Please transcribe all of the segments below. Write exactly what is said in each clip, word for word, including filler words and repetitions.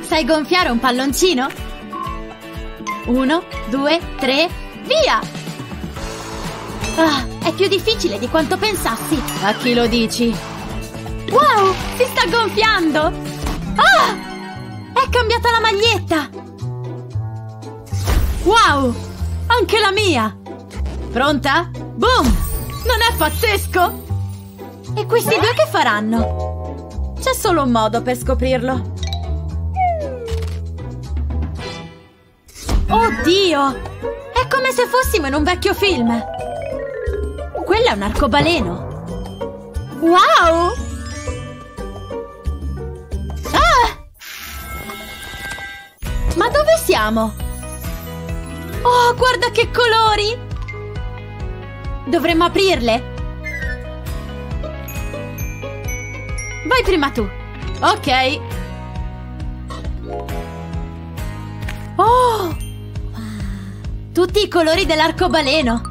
Sai gonfiare un palloncino? Uno, due, tre, via! Ah, è più difficile di quanto pensassi. A chi lo dici? Wow, si sta gonfiando! Ah! È cambiata la maglietta! Wow! Anche la mia! Pronta? Boom! Non è pazzesco? E questi due che faranno? C'è solo un modo per scoprirlo. Oddio! È come se fossimo in un vecchio film. Quello è un arcobaleno. Wow! Ah! Ma dove siamo? Oh, guarda che colori! Dovremmo aprirle? Vai prima tu. Ok. Oh! Tutti i colori dell'arcobaleno.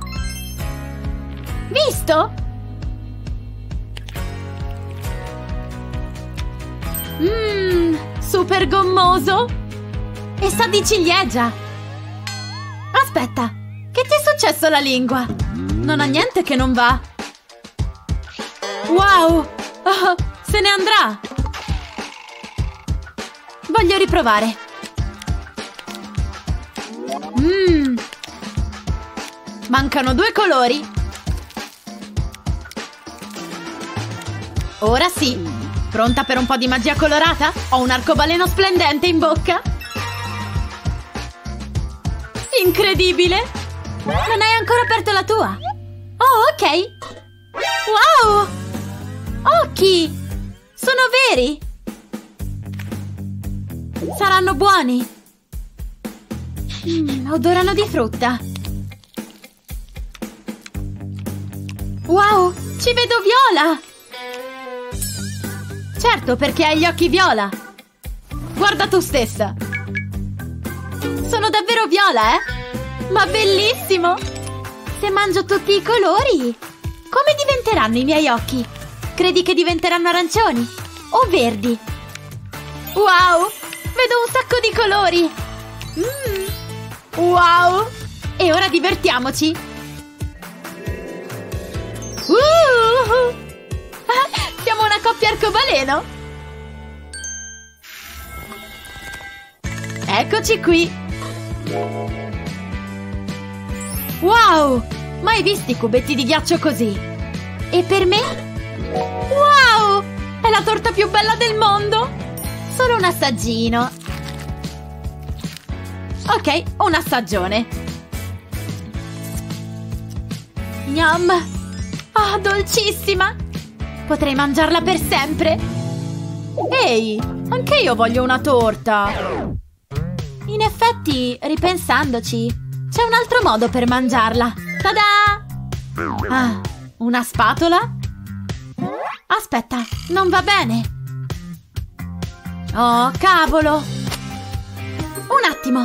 Visto? Mmm, super gommoso. E sa di ciliegia. Aspetta, che ti è successo alla lingua? Non ha niente che non va. Wow, oh, se ne andrà. Voglio riprovare. Mmm. Mancano due colori. Ora sì. Pronta per un po' di magia colorata? Ho un arcobaleno splendente in bocca. Incredibile! Non hai ancora aperto la tua? Oh, ok. Wow! Occhi! Sono veri! Saranno buoni! Mm, odorano di frutta! Wow! Ci vedo viola! Certo, perché hai gli occhi viola! Guarda tu stessa! Sono davvero viola, eh? Ma bellissimo! Se mangio tutti i colori, come diventeranno i miei occhi? Credi che diventeranno arancioni? O verdi? Wow! Vedo un sacco di colori! Mm. Wow! E ora divertiamoci! Uh! Ah, siamo una coppia arcobaleno! Eccoci qui! Wow! Mai visti cubetti di ghiaccio così? E per me? Wow! È la torta più bella del mondo! Solo un assaggino. Ok, un assaggione. Gnam! Ah, oh, dolcissima! Potrei mangiarla per sempre! Ehi, anche io voglio una torta! In effetti, ripensandoci, c'è un altro modo per mangiarla. Tada! Ah, una spatola? Aspetta, non va bene. Oh, cavolo! Un attimo.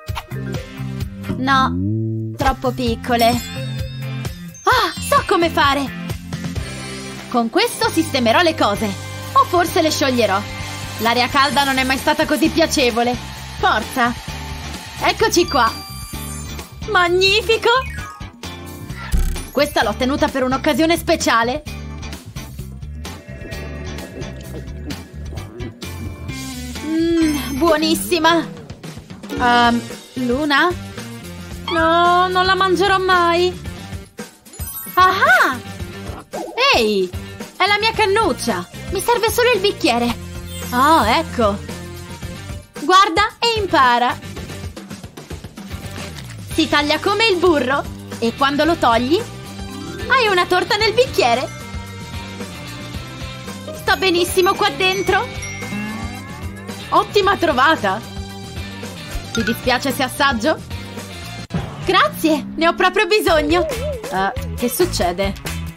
No, troppo piccole. Ah, so come fare! Con questo sistemerò le cose. O forse le scioglierò. L'aria calda non è mai stata così piacevole. Forza! Eccoci qua! Magnifico! Questa l'ho tenuta per un'occasione speciale. Mmm, buonissima! Um, Luna? No, non la mangerò mai! Ah! Ehi! È la mia cannuccia! Mi serve solo il bicchiere! Oh, ecco! Guarda e impara! Si taglia come il burro e quando lo togli hai una torta nel bicchiere! Sta benissimo qua dentro! Ottima trovata! Ti dispiace se assaggio? Grazie! Ne ho proprio bisogno! Uh, che succede?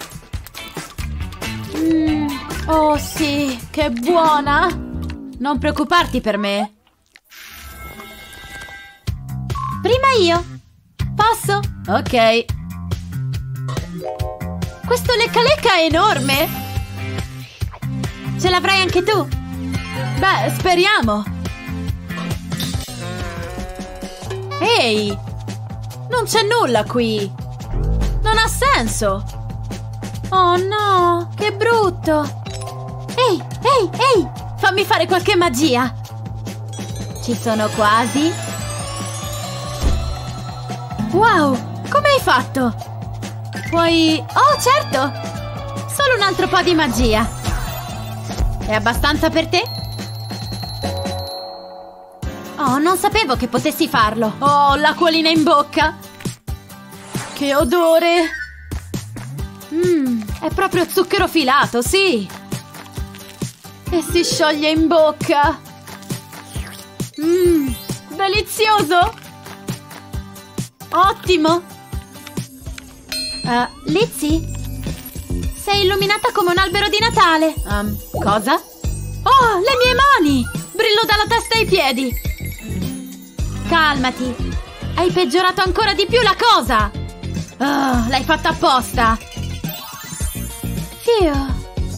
Mm, oh sì, che buona! Non preoccuparti per me! Prima io! Posso? Ok! Questo lecca-lecca è enorme! Ce l'avrai anche tu? Beh, speriamo! Ehi! Non c'è nulla qui! Non ha senso! Oh no! Che brutto! Ehi! Ehi! Ehi! Fammi fare qualche magia! Ci sono quasi! Wow! Come hai fatto? Puoi... Oh, certo! Solo un altro po' di magia! È abbastanza per te? Oh, non sapevo che potessi farlo! Oh, l'acquolina in bocca! Che odore! Mmm, è proprio zucchero filato, sì! E si scioglie in bocca! Mmm, delizioso! Ottimo! Uh, Lizzie? Sei illuminata come un albero di Natale! Um, cosa? Oh, le mie mani! Brillo dalla testa ai piedi! Calmati! Hai peggiorato ancora di più la cosa! Oh, l'hai fatta apposta! Fiu!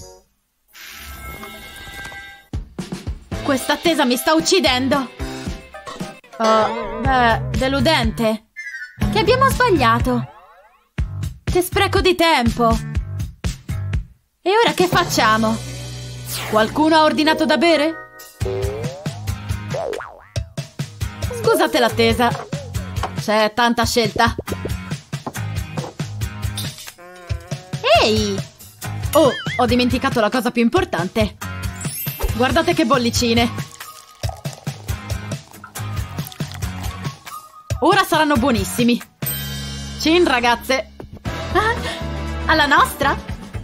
Questa attesa mi sta uccidendo! Oh, beh, deludente! Che abbiamo sbagliato! Che spreco di tempo! E ora che facciamo? Qualcuno ha ordinato da bere? Scusate l'attesa! C'è tanta scelta! Ehi! Oh, ho dimenticato la cosa più importante! Guardate che bollicine! Ora saranno buonissimi! Cin, ragazze! Ah, alla nostra?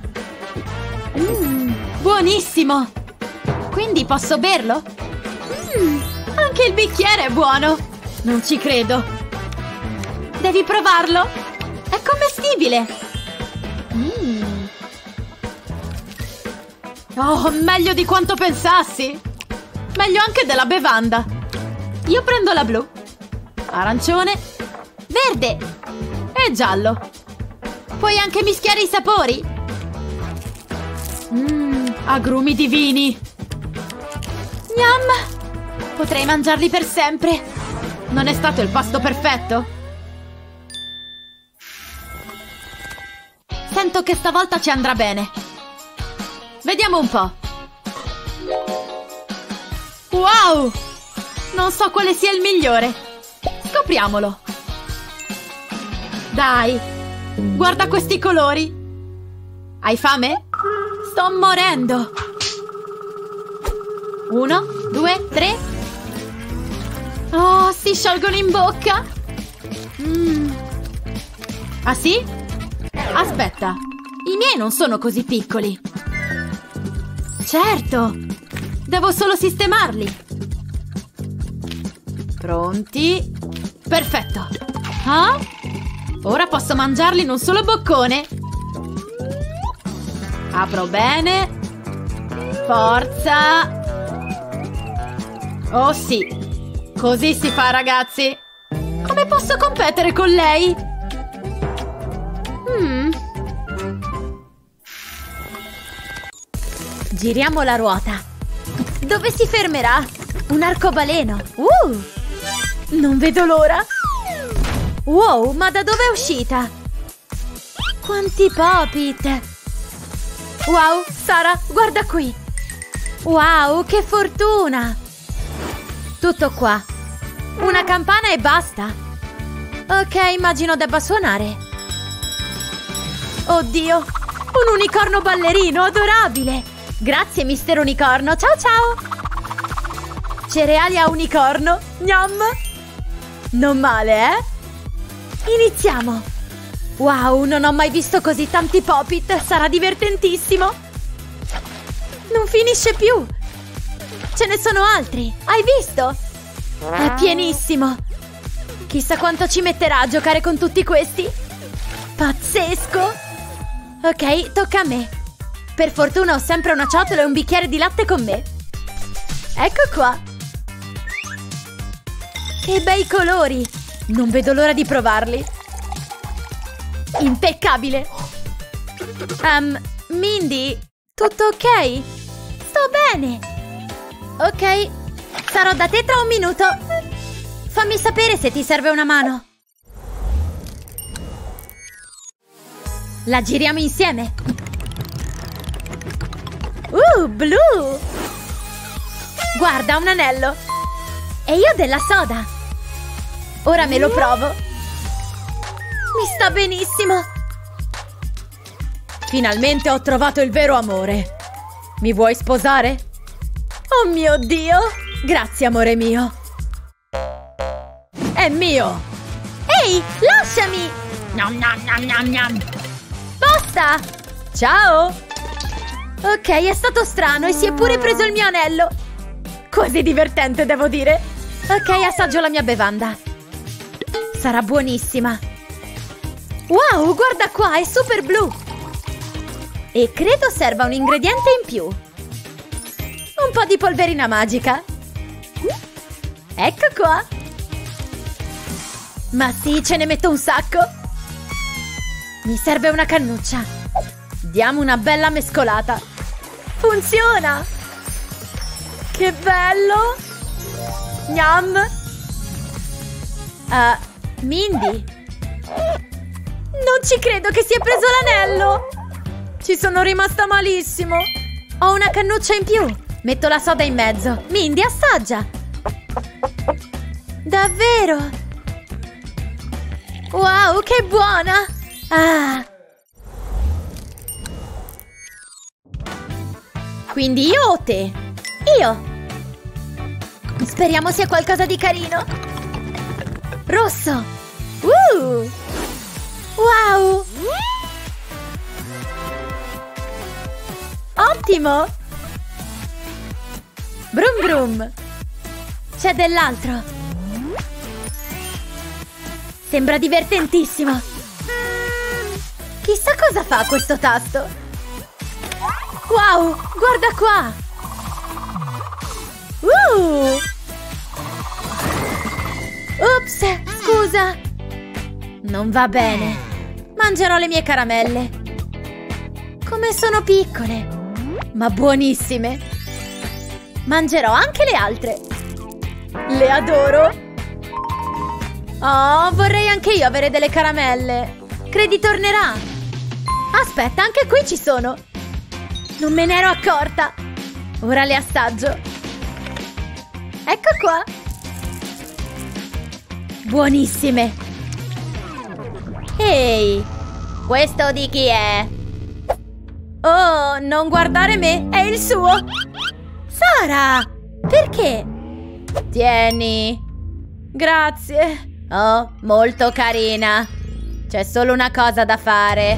Mmm, buonissimo! Quindi posso berlo? Mmm, anche il bicchiere è buono! Non ci credo! Devi provarlo! È commestibile! Mmm! Oh, meglio di quanto pensassi! Meglio anche della bevanda! Io prendo la blu! Arancione, verde e giallo. Puoi anche mischiare i sapori. Mmm, agrumi divini. Gnam! Potrei mangiarli per sempre. Non è stato il pasto perfetto? Sento che stavolta ci andrà bene. Vediamo un po'. Wow! Non so quale sia il migliore. Scopriamolo! Dai! Guarda questi colori! Hai fame? Sto morendo! Uno, due, tre... Oh, si sciolgono in bocca! Mm. Ah sì? Aspetta! I miei non sono così piccoli! Certo! Devo solo sistemarli! Pronti? Perfetto! Ah? Ora posso mangiarli in un solo boccone! Apro bene! Forza! Oh sì! Così si fa, ragazzi! Come posso competere con lei? Mm. Giriamo la ruota! Dove si fermerà? Un arcobaleno! Uh! Non vedo l'ora! Wow, ma da dove è uscita? Quanti Pop-It! Wow, Sara, guarda qui! Wow, che fortuna! Tutto qua. Una campana e basta. Ok, immagino debba suonare. Oddio, un unicorno ballerino, adorabile! Grazie, mister Unicorno, ciao ciao! Cereali a unicorno, gnam! Non male, eh? Iniziamo! Wow, non ho mai visto così tanti Pop-It, sarà divertentissimo! Non finisce più! Ce ne sono altri, hai visto? È pienissimo! Chissà quanto ci metterà a giocare con tutti questi! Pazzesco! Ok, tocca a me! Per fortuna ho sempre una ciotola e un bicchiere di latte con me! Ecco qua! Che bei colori! Non vedo l'ora di provarli! Impeccabile! Um, Mindy, tutto ok? Sto bene! Ok, sarò da te tra un minuto! Fammi sapere se ti serve una mano. La giriamo insieme. Uh, blu! Guarda, un anello. E io della soda. Ora me lo provo. Mi sta benissimo. Finalmente ho trovato il vero amore. Mi vuoi sposare? Oh mio Dio! Grazie, amore mio. È mio. Ehi, lasciami! Nom nom nom nom nom. Basta! Ciao! Ok, è stato strano e si è pure preso il mio anello. Quasi divertente, devo dire. Ok, assaggio la mia bevanda. Sarà buonissima. Wow, guarda qua, è super blu. E credo serva un ingrediente in più. Un po' di polverina magica. Ecco qua. Ma sì, ce ne metto un sacco. Mi serve una cannuccia. Diamo una bella mescolata. Funziona! Che bello! Gnam! Uh, Mindy? Non ci credo che si è preso l'anello! Ci sono rimasta malissimo! Ho una cannuccia in più! Metto la soda in mezzo! Mindy, assaggia! Davvero? Wow, che buona! Ah! Quindi io o te? Io! Speriamo sia qualcosa di carino! Rosso! Uh! Wow! Ottimo! Brum brum! C'è dell'altro! Sembra divertentissimo! Chissà cosa fa questo tasto! Wow! Guarda qua! Uh! Ups! Scusa! Non va bene! Mangerò le mie caramelle! Come sono piccole! Ma buonissime! Mangerò anche le altre! Le adoro! Oh, vorrei anche io avere delle caramelle! Credi tornerà? Aspetta, anche qui ci sono! Non me ne ero accorta! Ora le assaggio! Ecco qua! Buonissime! Ehi! Questo di chi è? Oh, non guardare me! È il suo! Sara! Perché? Tieni! Grazie! Oh, molto carina! C'è solo una cosa da fare!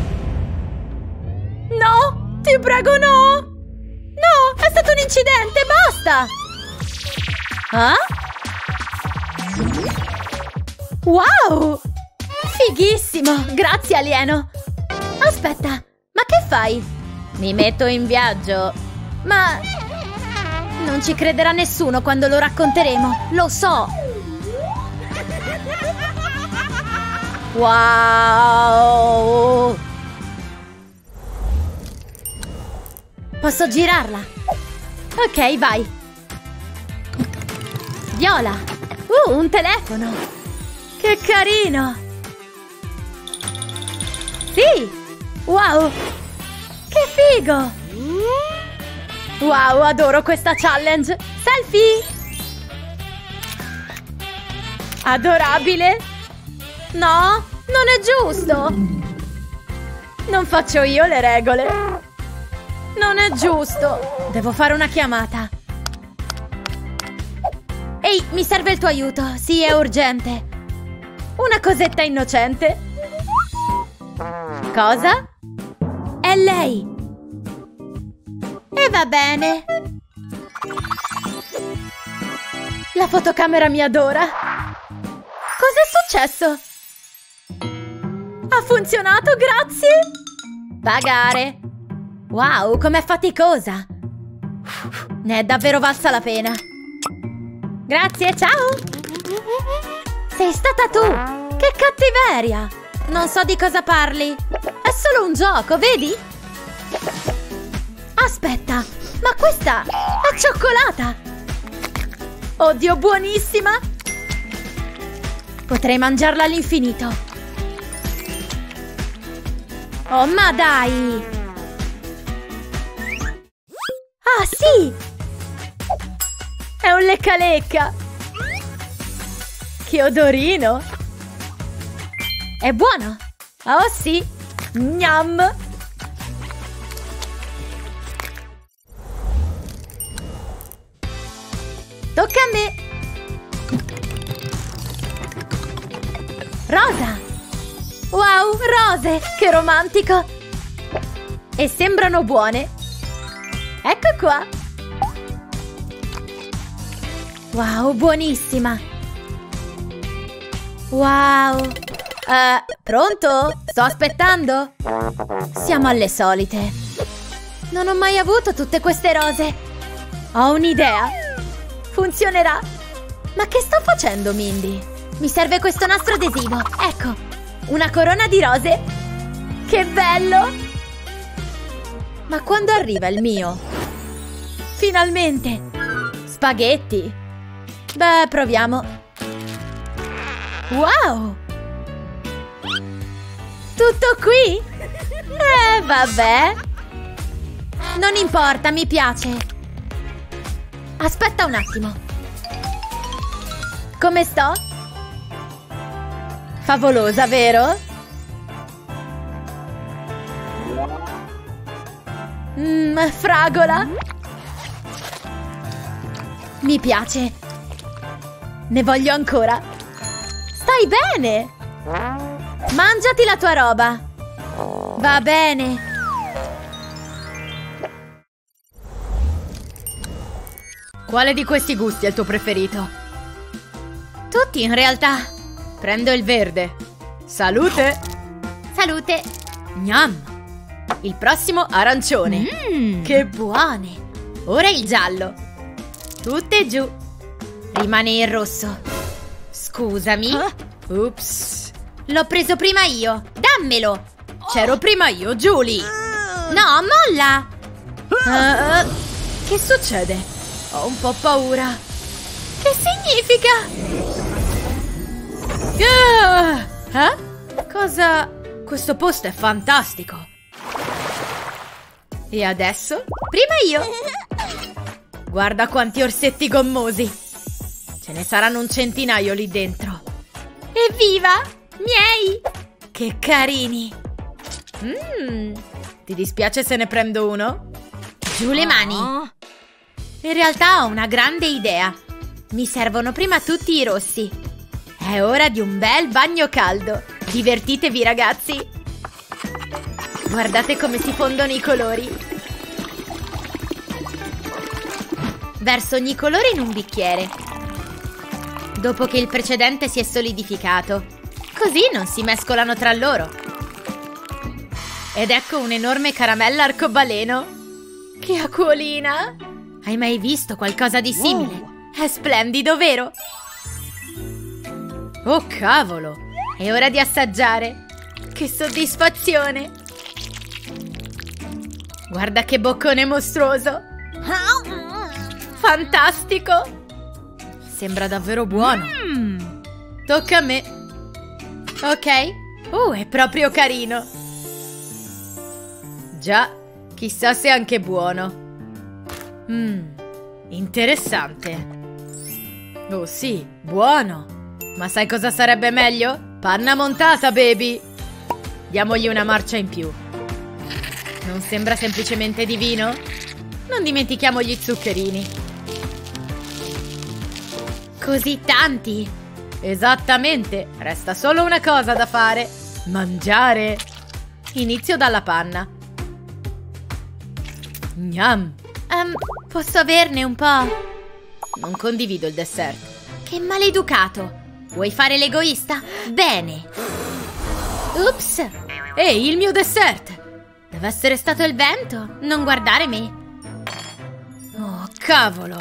No! Ti prego, no! No! È stato un incidente! Basta! Ah? Wow! Fighissimo! Grazie, alieno! Aspetta! Ma che fai? Mi metto in viaggio! Ma... non ci crederà nessuno quando lo racconteremo! Lo so! Wow! Posso girarla? Ok, vai! Viola! Uh, un telefono! Che carino! Sì! Wow! Che figo! Wow, adoro questa challenge! Selfie! Adorabile! No, non è giusto! Non faccio io le regole! Non è giusto! Devo fare una chiamata! Ehi, mi serve il tuo aiuto! Sì, è urgente! Una cosetta innocente! Cosa? È lei! E va bene! La fotocamera mi adora! Cos'è successo? Ha funzionato, grazie! Pagare! Wow, com'è faticosa! Ne è davvero valsa la pena! Grazie, ciao! Sei stata tu! Che cattiveria! Non so di cosa parli! È solo un gioco, vedi? Aspetta! Ma questa è cioccolata! Oddio, buonissima! Potrei mangiarla all'infinito. Oh, ma dai! Ah, sì! È un lecca lecca! Che odorino! È buono! Oh, sì! Gnam! Tocca a me! Rosa! Wow, rose! Che romantico! E sembrano buone! Ecco qua! Wow, buonissima! Wow! Uh, pronto? Sto aspettando? Siamo alle solite! Non ho mai avuto tutte queste rose! Ho un'idea! Funzionerà! Ma che sta facendo, Mindy? Mi serve questo nastro adesivo! Ecco! Una corona di rose! Che bello! Ma quando arriva il mio? Finalmente! Spaghetti! Beh, proviamo! Wow! Tutto qui? Eh, vabbè! Non importa, mi piace! Aspetta un attimo! Come sto? Favolosa, vero? Mmm, fragola! Mi piace! Ne voglio ancora! Stai bene! Mangiati la tua roba! Va bene! Quale di questi gusti è il tuo preferito? Tutti, in realtà! Prendo il verde! Salute! Salute! Gnam! Il prossimo arancione! Mm. Che buone! Ora il giallo! Tutte giù! Rimane il rosso! Scusami! Ups! L'ho preso prima io! Dammelo! C'ero prima io, Julie! No, molla! Uh, che succede? Ho un po' paura! Che significa? Uh, eh? Cosa? Questo posto è fantastico! E adesso? Prima io! Guarda quanti orsetti gommosi! Ce ne saranno un centinaio lì dentro! Evviva! Miei! Che carini! Mmm! Ti dispiace se ne prendo uno? Giù le mani! In realtà ho una grande idea! Mi servono prima tutti i rossi! È ora di un bel bagno caldo! Divertitevi, ragazzi! Guardate come si fondono i colori! Verso ogni colore in un bicchiere. Dopo che il precedente si è solidificato. Così non si mescolano tra loro. Ed ecco un'enorme caramella arcobaleno. Che acquolina! Hai mai visto qualcosa di simile? Wow. È splendido, vero? Oh, cavolo! È ora di assaggiare! Che soddisfazione! Guarda che boccone mostruoso! Fantastico! Sembra davvero buono! Mm. Tocca a me! Ok? Oh, è proprio carino! Già, chissà se è anche buono! Mmm, interessante! Oh sì, buono! Ma sai cosa sarebbe meglio? Panna montata, baby! Diamogli una marcia in più! Non sembra semplicemente divino? Non dimentichiamo gli zuccherini! Così tanti! Esattamente! Resta solo una cosa da fare! Mangiare! Inizio dalla panna! Gnam! Um, posso averne un po'? Non condivido il dessert! Che maleducato! Vuoi fare l'egoista? Bene! Ups! Ehi, il mio dessert! Deve essere stato il vento! Non guardare me! Oh, cavolo!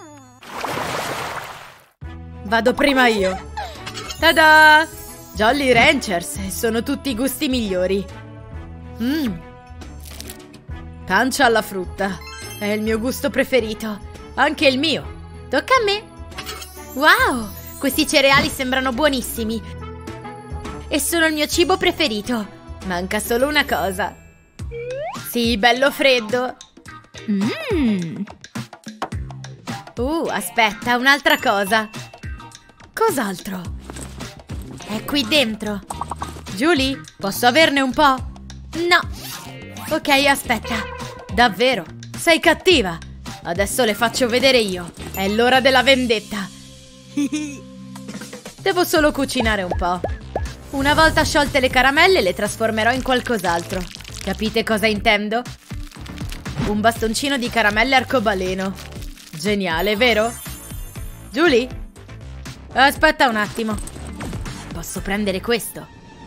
Vado prima io! Tada! Jolly Ranchers! Sono tutti i gusti migliori! Mmm! Pancia alla frutta! È il mio gusto preferito! Anche il mio! Tocca a me! Wow! Questi cereali sembrano buonissimi e sono il mio cibo preferito. Manca solo una cosa. Sì, bello freddo. Mmm. Uh, aspetta, un'altra cosa. Cos'altro? È qui dentro. Julie, posso averne un po'? No. Ok, aspetta. Davvero? Sei cattiva. Adesso le faccio vedere io. È l'ora della vendetta. Devo solo cucinare un po'. Una volta sciolte le caramelle le trasformerò in qualcos'altro. Capite cosa intendo? Un bastoncino di caramelle arcobaleno. Geniale, vero? Julie? Aspetta un attimo. Posso prendere questo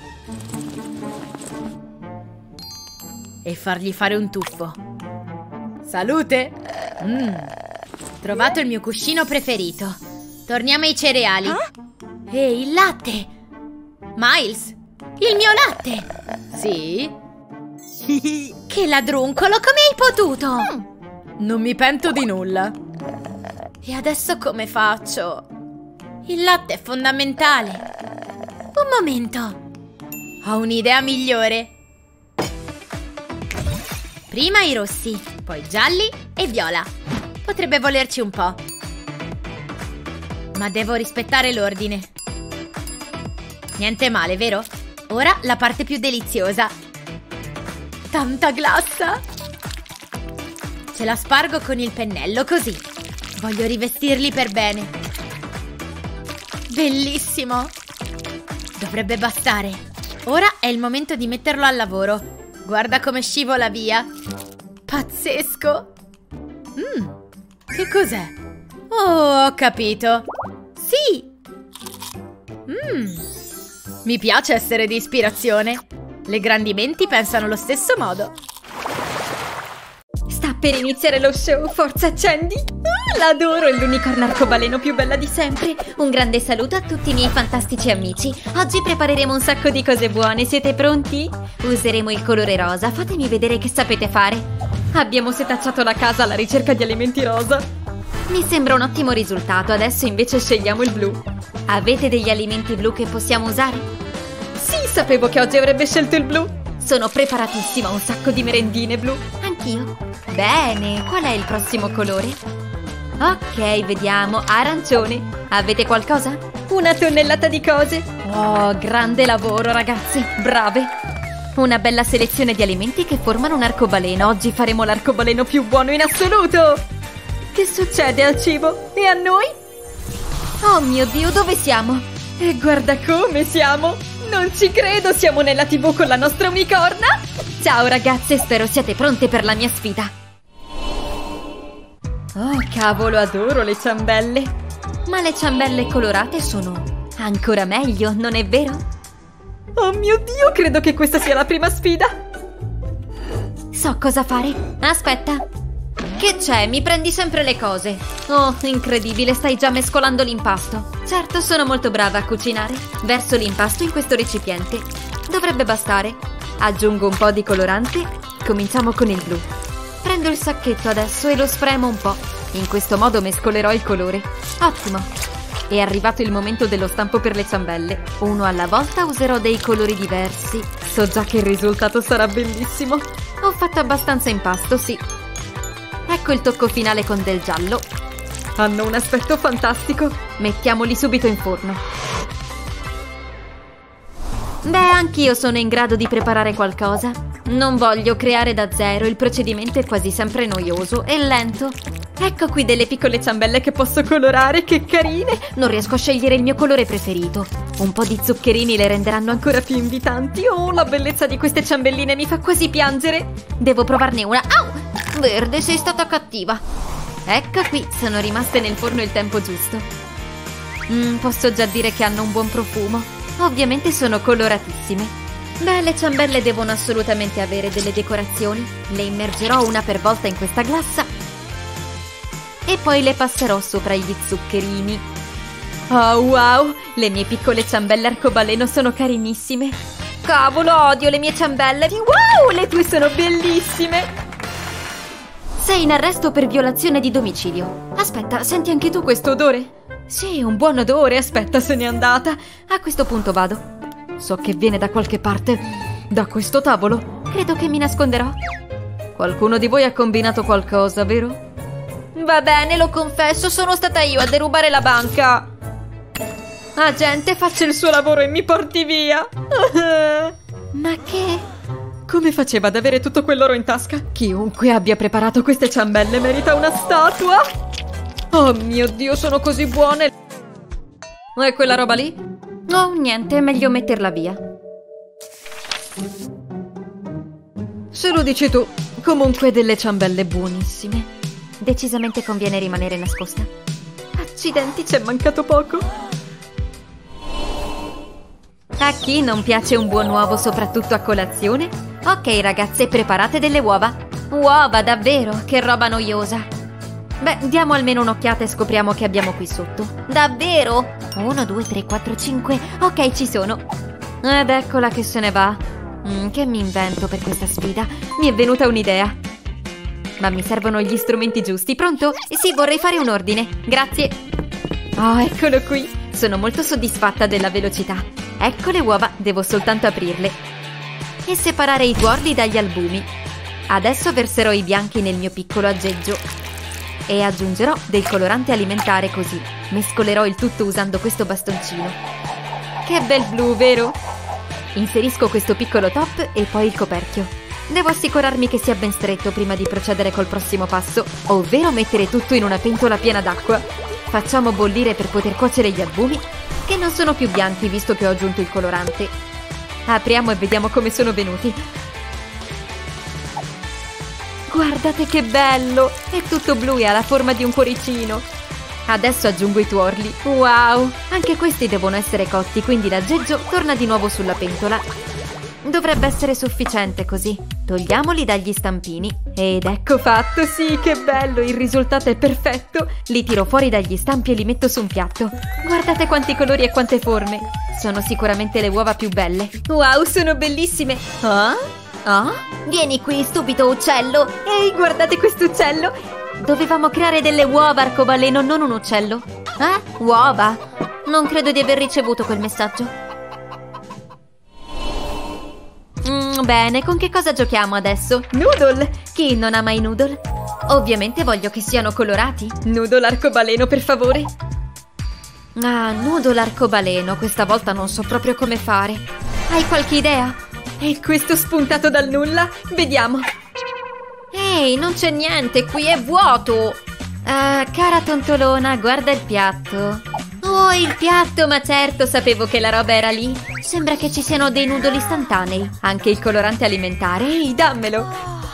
e fargli fare un tuffo. Salute! Mm. Trovato il mio cuscino preferito. Torniamo ai cereali. Ehi, il latte! Miles, il mio latte! Sì? Che ladruncolo, come hai potuto? Non mi pento di nulla. E adesso come faccio? Il latte è fondamentale. Un momento. Ho un'idea migliore. Prima i rossi, poi gialli e viola. Potrebbe volerci un po'. Ma devo rispettare l'ordine. Niente male, vero? Ora la parte più deliziosa. Tanta glassa! Ce la spargo con il pennello, così. Voglio rivestirli per bene. Bellissimo! Dovrebbe bastare. Ora è il momento di metterlo al lavoro. Guarda come scivola via. Pazzesco! Mmm, che cos'è? Oh, ho capito. Sì! Mmm, mi piace essere di ispirazione. Le grandi menti pensano allo stesso modo. Sta per iniziare lo show, forza accendi! Ah, l'adoro, è l'unicorno arcobaleno più bella di sempre! Un grande saluto a tutti i miei fantastici amici! Oggi prepareremo un sacco di cose buone, siete pronti? Useremo il colore rosa, fatemi vedere che sapete fare! Abbiamo setacciato la casa alla ricerca di alimenti rosa! Mi sembra un ottimo risultato, adesso invece scegliamo il blu! Avete degli alimenti blu che possiamo usare? Sì, sapevo che oggi avrebbe scelto il blu! Sono preparatissima, un sacco di merendine blu! Anch'io! Bene, qual è il prossimo colore? Ok, vediamo, arancione. Avete qualcosa? Una tonnellata di cose. Oh, grande lavoro ragazzi, brave. Una bella selezione di alimenti che formano un arcobaleno. Oggi faremo l'arcobaleno più buono in assoluto. Che succede al cibo? E a noi? Oh mio Dio, dove siamo? E guarda come siamo. Non ci credo, siamo nella tivù con la nostra unicorna. Ciao ragazze, spero siate pronte per la mia sfida. Oh, cavolo, adoro le ciambelle. Ma le ciambelle colorate sono ancora meglio, non è vero? Oh mio Dio, credo che questa sia la prima sfida. So cosa fare. Aspetta. Che c'è? Mi prendi sempre le cose. Oh, incredibile, stai già mescolando l'impasto. Certo, sono molto brava a cucinare. Verso l'impasto in questo recipiente. Dovrebbe bastare. Aggiungo un po' di colorante. Cominciamo con il blu. Prendo il sacchetto adesso e lo spremo un po'. In questo modo mescolerò il colore. Ottimo! È arrivato il momento dello stampo per le ciambelle. Uno alla volta userò dei colori diversi. So già che il risultato sarà bellissimo. Ho fatto abbastanza impasto, sì. Ecco il tocco finale con del giallo. Hanno un aspetto fantastico. Mettiamoli subito in forno. Beh, anch'io sono in grado di preparare qualcosa. Non voglio creare da zero, il procedimento è quasi sempre noioso e lento. Ecco qui delle piccole ciambelle che posso colorare, che carine! Non riesco a scegliere il mio colore preferito. Un po' di zuccherini le renderanno ancora più invitanti. Oh, la bellezza di queste ciambelline mi fa quasi piangere. Devo provarne una. Au! Verde, sei stata cattiva. Ecco qui, sono rimaste nel forno il tempo giusto. Mm, posso già dire che hanno un buon profumo. Ovviamente sono coloratissime. Beh, le ciambelle devono assolutamente avere delle decorazioni. Le immergerò una per volta in questa glassa e poi le passerò sopra gli zuccherini. Oh wow, le mie piccole ciambelle arcobaleno sono carinissime. Cavolo, odio le mie ciambelle. Wow, le tue sono bellissime. Sei in arresto per violazione di domicilio. Aspetta, senti anche tu questo odore? Sì, un buon odore. Aspetta, se n'è andata. A questo punto vado. So che viene da qualche parte. Da questo tavolo. Credo che mi nasconderò. Qualcuno di voi ha combinato qualcosa, vero? Va bene, lo confesso, sono stata io a derubare la banca. Agente, faccia il suo lavoro e mi porti via. Ma che... Come faceva ad avere tutto quell'oro in tasca? Chiunque abbia preparato queste ciambelle merita una statua. Oh mio Dio, sono così buone. E quella roba lì? No, niente, è meglio metterla via. Se lo dici tu. Comunque delle ciambelle buonissime. Decisamente conviene rimanere nascosta. Accidenti, c'è mancato poco. A chi non piace un buon uovo, soprattutto a colazione? Ok ragazze, preparate delle uova. Uova, davvero? Che roba noiosa. Beh, diamo almeno un'occhiata e scopriamo che abbiamo qui sotto. Davvero? uno, due, tre, quattro, cinque. Ok, ci sono. Ed eccola che se ne va. Mm, che mi invento per questa sfida? Mi è venuta un'idea. Ma mi servono gli strumenti giusti. Pronto? Sì, vorrei fare un ordine. Grazie. Oh, eccolo qui. Sono molto soddisfatta della velocità. Ecco le uova, devo soltanto aprirle. E separare i tuorli dagli albumi. Adesso verserò i bianchi nel mio piccolo aggeggio. E aggiungerò del colorante alimentare così. Mescolerò il tutto usando questo bastoncino. Che bel blu, vero? Inserisco questo piccolo top e poi il coperchio. Devo assicurarmi che sia ben stretto prima di procedere col prossimo passo, ovvero mettere tutto in una pentola piena d'acqua. Facciamo bollire per poter cuocere gli albumi, che non sono più bianchi visto che ho aggiunto il colorante. Apriamo e vediamo come sono venuti. Guardate che bello! È tutto blu e ha la forma di un cuoricino. Adesso aggiungo i tuorli. Wow! Anche questi devono essere cotti, quindi l'aggeggio torna di nuovo sulla pentola. Dovrebbe essere sufficiente così. Togliamoli dagli stampini. Ed ecco fatto, sì, che bello! Il risultato è perfetto. Li tiro fuori dagli stampi e li metto su un piatto. Guardate quanti colori e quante forme. Sono sicuramente le uova più belle. Wow, sono bellissime! Ah? Ah? Vieni qui, stupido uccello! Ehi, guardate quest'uccello! Dovevamo creare delle uova, arcobaleno, non un uccello. Eh? Uova? Non credo di aver ricevuto quel messaggio. Mm, bene, con che cosa giochiamo adesso? Noodle! Chi non ama i noodle? Ovviamente voglio che siano colorati. Noodle arcobaleno, per favore. Ah, noodle arcobaleno, questa volta non so proprio come fare. Hai qualche idea? E questo spuntato dal nulla? Vediamo. Ehi, non c'è niente, qui è vuoto. Ah, cara tontolona, guarda il piatto. Oh, il piatto, ma certo, sapevo che la roba era lì. Sembra che ci siano dei noodle istantanei. Anche il colorante alimentare. Ehi, dammelo.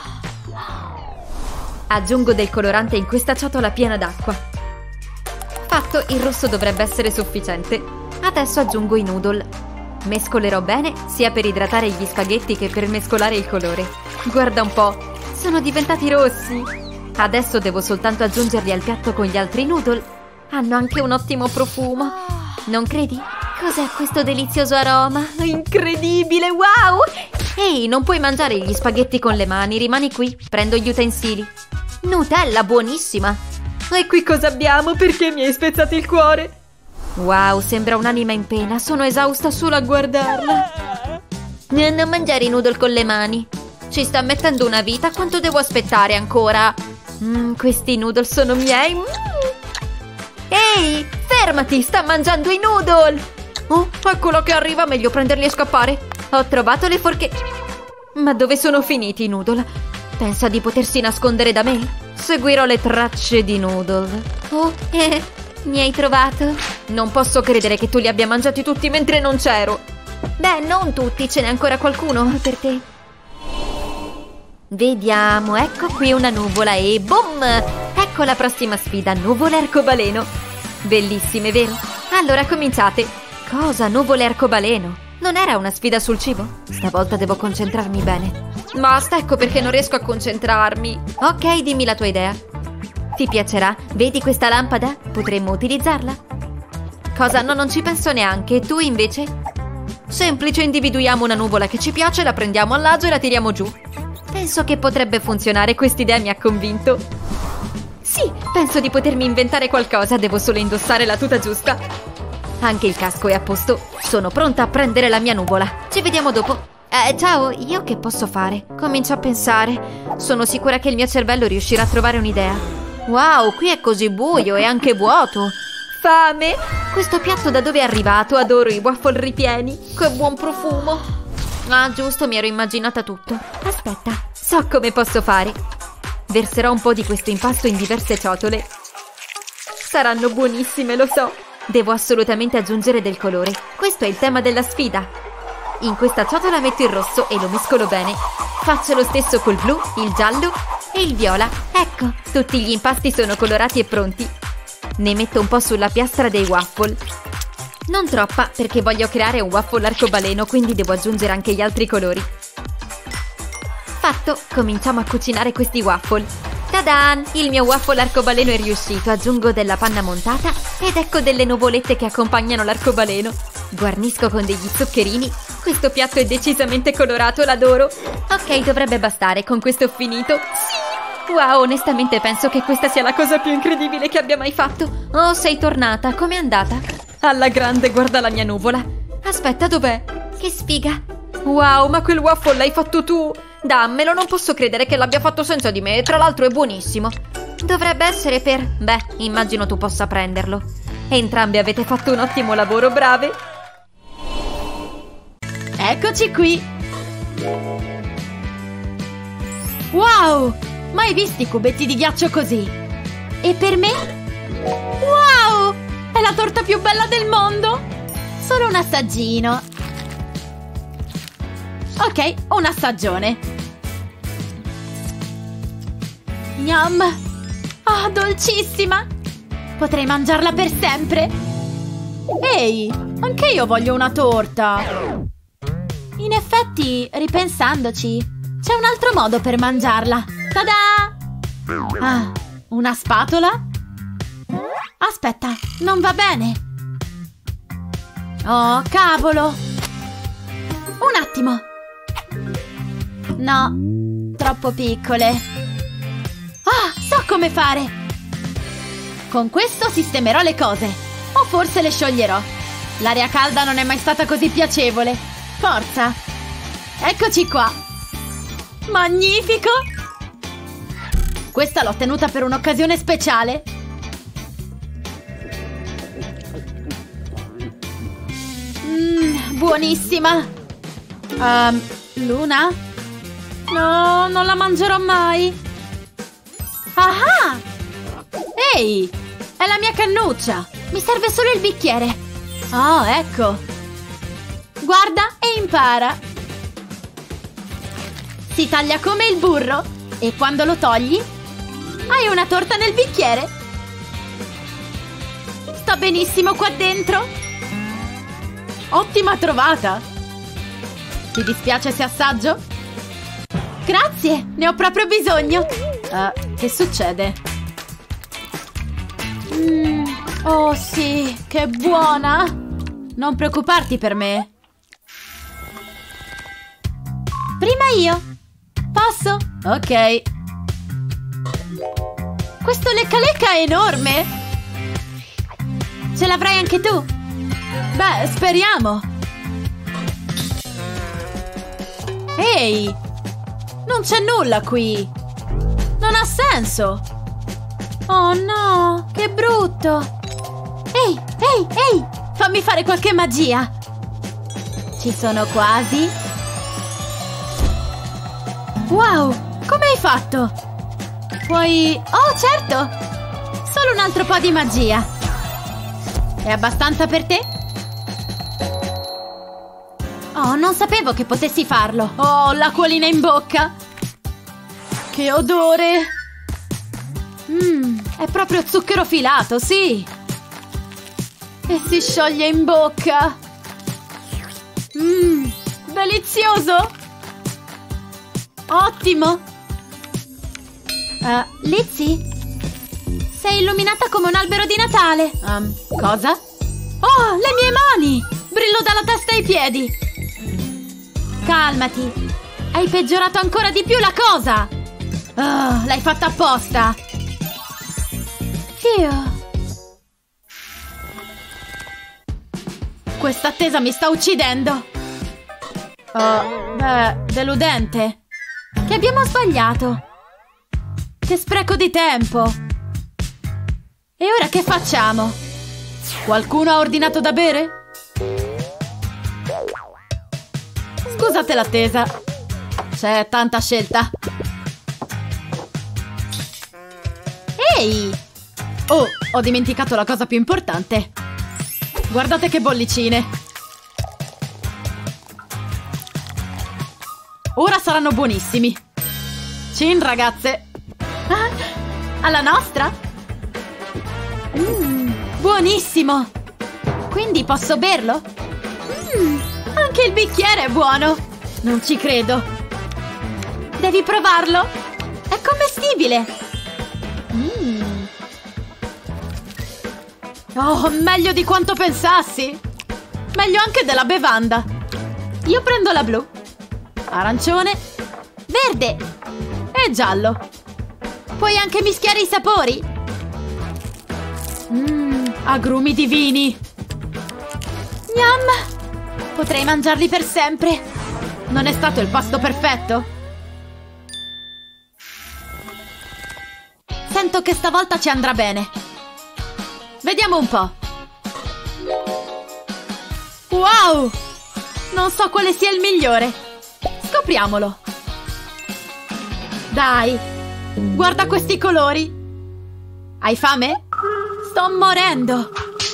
Aggiungo del colorante in questa ciotola piena d'acqua. Fatto, il rosso dovrebbe essere sufficiente. Adesso aggiungo i noodle. Mescolerò bene, sia per idratare gli spaghetti che per mescolare il colore. Guarda un po', sono diventati rossi. Adesso devo soltanto aggiungerli al piatto con gli altri noodle. Hanno anche un ottimo profumo. Non credi? Cos'è questo delizioso aroma? Incredibile, wow! Ehi, non puoi mangiare gli spaghetti con le mani, rimani qui, prendo gli utensili. Nutella, buonissima! E qui cosa abbiamo? Perché mi hai spezzato il cuore? Wow, sembra un'anima in pena, sono esausta solo a guardarla. Non mangiare i noodle con le mani. Ci sta mettendo una vita, quanto devo aspettare ancora? Mm, questi noodle sono miei. Mm. Ehi, fermati, sta mangiando i noodle! Oh, eccolo che arriva, meglio prenderli e scappare. Ho trovato le forche... Ma dove sono finiti i noodle? Pensa di potersi nascondere da me? Seguirò le tracce di noodle. Oh, eh, mi hai trovato? Non posso credere che tu li abbia mangiati tutti mentre non c'ero. Beh, non tutti, ce n'è ancora qualcuno per te. Vediamo, ecco qui una nuvola e boom! Ecco la prossima sfida, nuvole arcobaleno. Bellissime, vero? Allora cominciate. Cosa, nuvole arcobaleno? Non era una sfida sul cibo? Stavolta devo concentrarmi bene. Basta, ecco perché non riesco a concentrarmi. Ok, dimmi la tua idea. Ti piacerà? Vedi questa lampada? Potremmo utilizzarla? Cosa? No, non ci penso neanche. Tu invece? Semplice, individuiamo una nuvola che ci piace, la prendiamo al lato e la tiriamo giù. Penso che potrebbe funzionare, quest'idea mi ha convinto. Sì, penso di potermi inventare qualcosa, devo solo indossare la tuta giusta. Anche il casco è a posto, sono pronta a prendere la mia nuvola. Ci vediamo dopo. Eh, ciao, io che posso fare? Comincio a pensare. Sono sicura che il mio cervello riuscirà a trovare un'idea. Wow, qui è così buio e anche vuoto. Fame! Questo piatto da dove è arrivato? Adoro i waffle ripieni. Che buon profumo! Ah, giusto, mi ero immaginata tutto. Aspetta, so come posso fare. Verserò un po' di questo impasto in diverse ciotole. Saranno buonissime, lo so. Devo assolutamente aggiungere del colore. Questo è il tema della sfida. In questa ciotola metto il rosso e lo mescolo bene. Faccio lo stesso col blu, il giallo e il viola. Ecco, tutti gli impasti sono colorati e pronti. Ne metto un po' sulla piastra dei waffle. Non troppa, perché voglio creare un waffle arcobaleno, quindi devo aggiungere anche gli altri colori. Fatto, cominciamo a cucinare questi waffle. Tadan! Il mio waffle arcobaleno è riuscito. Aggiungo della panna montata ed ecco delle nuvolette che accompagnano l'arcobaleno. Guarnisco con degli zuccherini. Questo piatto è decisamente colorato, l'adoro. Ok, dovrebbe bastare, con questo ho finito. Sì! Wow, onestamente penso che questa sia la cosa più incredibile che abbia mai fatto. Oh, sei tornata, com'è andata? Alla grande, guarda la mia nuvola. Aspetta, dov'è? Che sfiga! Wow, ma quel waffle l'hai fatto tu! Dammelo, non posso credere che l'abbia fatto senza di me, tra l'altro è buonissimo. Dovrebbe essere per... Beh, immagino tu possa prenderlo. Entrambe avete fatto un ottimo lavoro, brave! Eccoci qui! Wow! Mai visti cubetti di ghiaccio così? E per me? Wow! È la torta più bella del mondo! Solo un assaggino. Ok, un assaggione. Yum! Oh, dolcissima! Potrei mangiarla per sempre! Ehi, anche io voglio una torta! In effetti, ripensandoci, c'è un altro modo per mangiarla. Tada! Ah, una spatola? Aspetta, non va bene. Oh, cavolo! Un attimo. No, troppo piccole. Ah, so come fare! Con questo sistemerò le cose. O forse le scioglierò. L'aria calda non è mai stata così piacevole. Forza! Eccoci qua! Magnifico! Questa l'ho tenuta per un'occasione speciale. Mmm, buonissima! Um, Luna? No, non la mangerò mai! Ah! Ehi! È la mia cannuccia! Mi serve solo il bicchiere! Oh, ecco! Guarda e impara! Si taglia come il burro e quando lo togli hai una torta nel bicchiere! Sta benissimo qua dentro! Ottima trovata! Ti dispiace se assaggio? Grazie! Ne ho proprio bisogno! Uh, che succede? Mm, oh sì, che buona! Non preoccuparti per me! Prima io! Posso? Ok! Questo lecca lecca è enorme! Ce l'avrai anche tu? Beh, speriamo! Ehi! Non c'è nulla qui! Non ha senso! Oh no! Che brutto! Ehi! Ehi! Ehi! Fammi fare qualche magia! Ci sono quasi! Wow! Come hai fatto? Puoi... Oh, certo! Solo un altro po' di magia! È abbastanza per te? Oh, non sapevo che potessi farlo! Oh, l'acquolina in bocca! Che odore! Mmm, è proprio zucchero filato, sì! E si scioglie in bocca! Mmm, delizioso! Ottimo! Uh, Lizzie? Sei illuminata come un albero di Natale! Um, cosa? Oh, le mie mani! Brillo dalla testa ai piedi! Calmati! Hai peggiorato ancora di più la cosa! Oh, l'hai fatta apposta! Oddio! Questa attesa mi sta uccidendo! Oh, beh, deludente. Che abbiamo sbagliato? Che spreco di tempo! E ora che facciamo? Qualcuno ha ordinato da bere? Scusate l'attesa. C'è tanta scelta. Ehi! Oh, ho dimenticato la cosa più importante. Guardate che bollicine. Ora saranno buonissimi. Cin, ragazze. Ah, alla nostra? Mmm, buonissimo. Quindi posso berlo? Mmm, anche il bicchiere è buono. Non ci credo. Devi provarlo. È commestibile. Mmm. Oh, meglio di quanto pensassi. Meglio anche della bevanda. Io prendo la blu. Arancione. Verde. E giallo. Puoi anche mischiare i sapori. Mmm, agrumi divini. Gnam. Potrei mangiarli per sempre. Non è stato il pasto perfetto? Sento che stavolta ci andrà bene. Vediamo un po'. Wow! Non so quale sia il migliore. Scopriamolo. Dai, guarda questi colori. Hai fame? Sto morendo.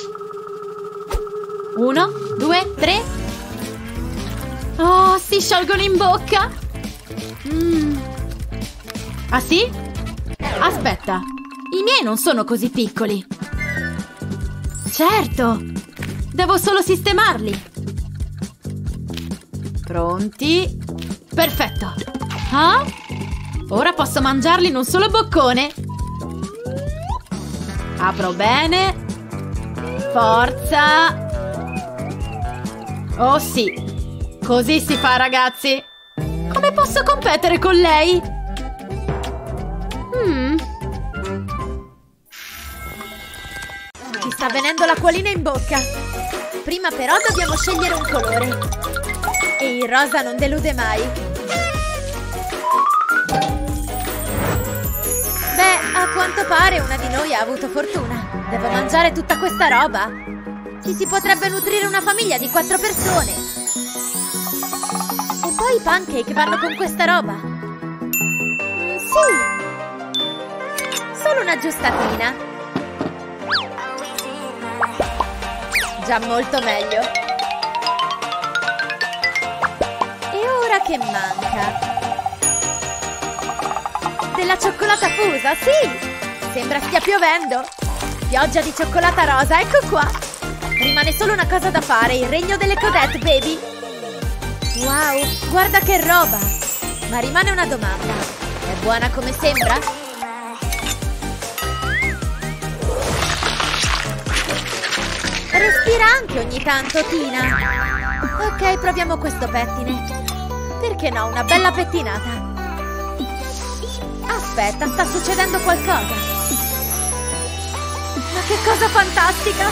Uno, due, tre. Oh, si sciolgono in bocca. Mm. Ah sì? Aspetta, i miei non sono così piccoli. Certo, devo solo sistemarli. Pronti? Perfetto. Ah? Ora posso mangiarli in un solo boccone. Apro bene. Forza. Oh sì, così si fa, ragazzi. Come posso competere con lei? Mm. Ti sta venendo l'acquolina in bocca. Prima però dobbiamo scegliere un colore. E il rosa non delude mai. Beh, a quanto pare una di noi ha avuto fortuna. Devo mangiare tutta questa roba. Ci si potrebbe nutrire una famiglia di quattro persone. E poi i pancake vanno con questa roba. Mm, sì. Solo una giustatina. Già molto meglio. E ora che manca? Della cioccolata fusa, sì! Sembra stia piovendo. Pioggia di cioccolata rosa, ecco qua. Rimane solo una cosa da fare, il regno delle Codette, baby. Wow, guarda che roba. Ma rimane una domanda. È buona come sembra? Respira anche ogni tanto, Tina. Ok, proviamo questo pettine. Perché no, una bella pettinata. Aspetta, sta succedendo qualcosa. Ma che cosa fantastica!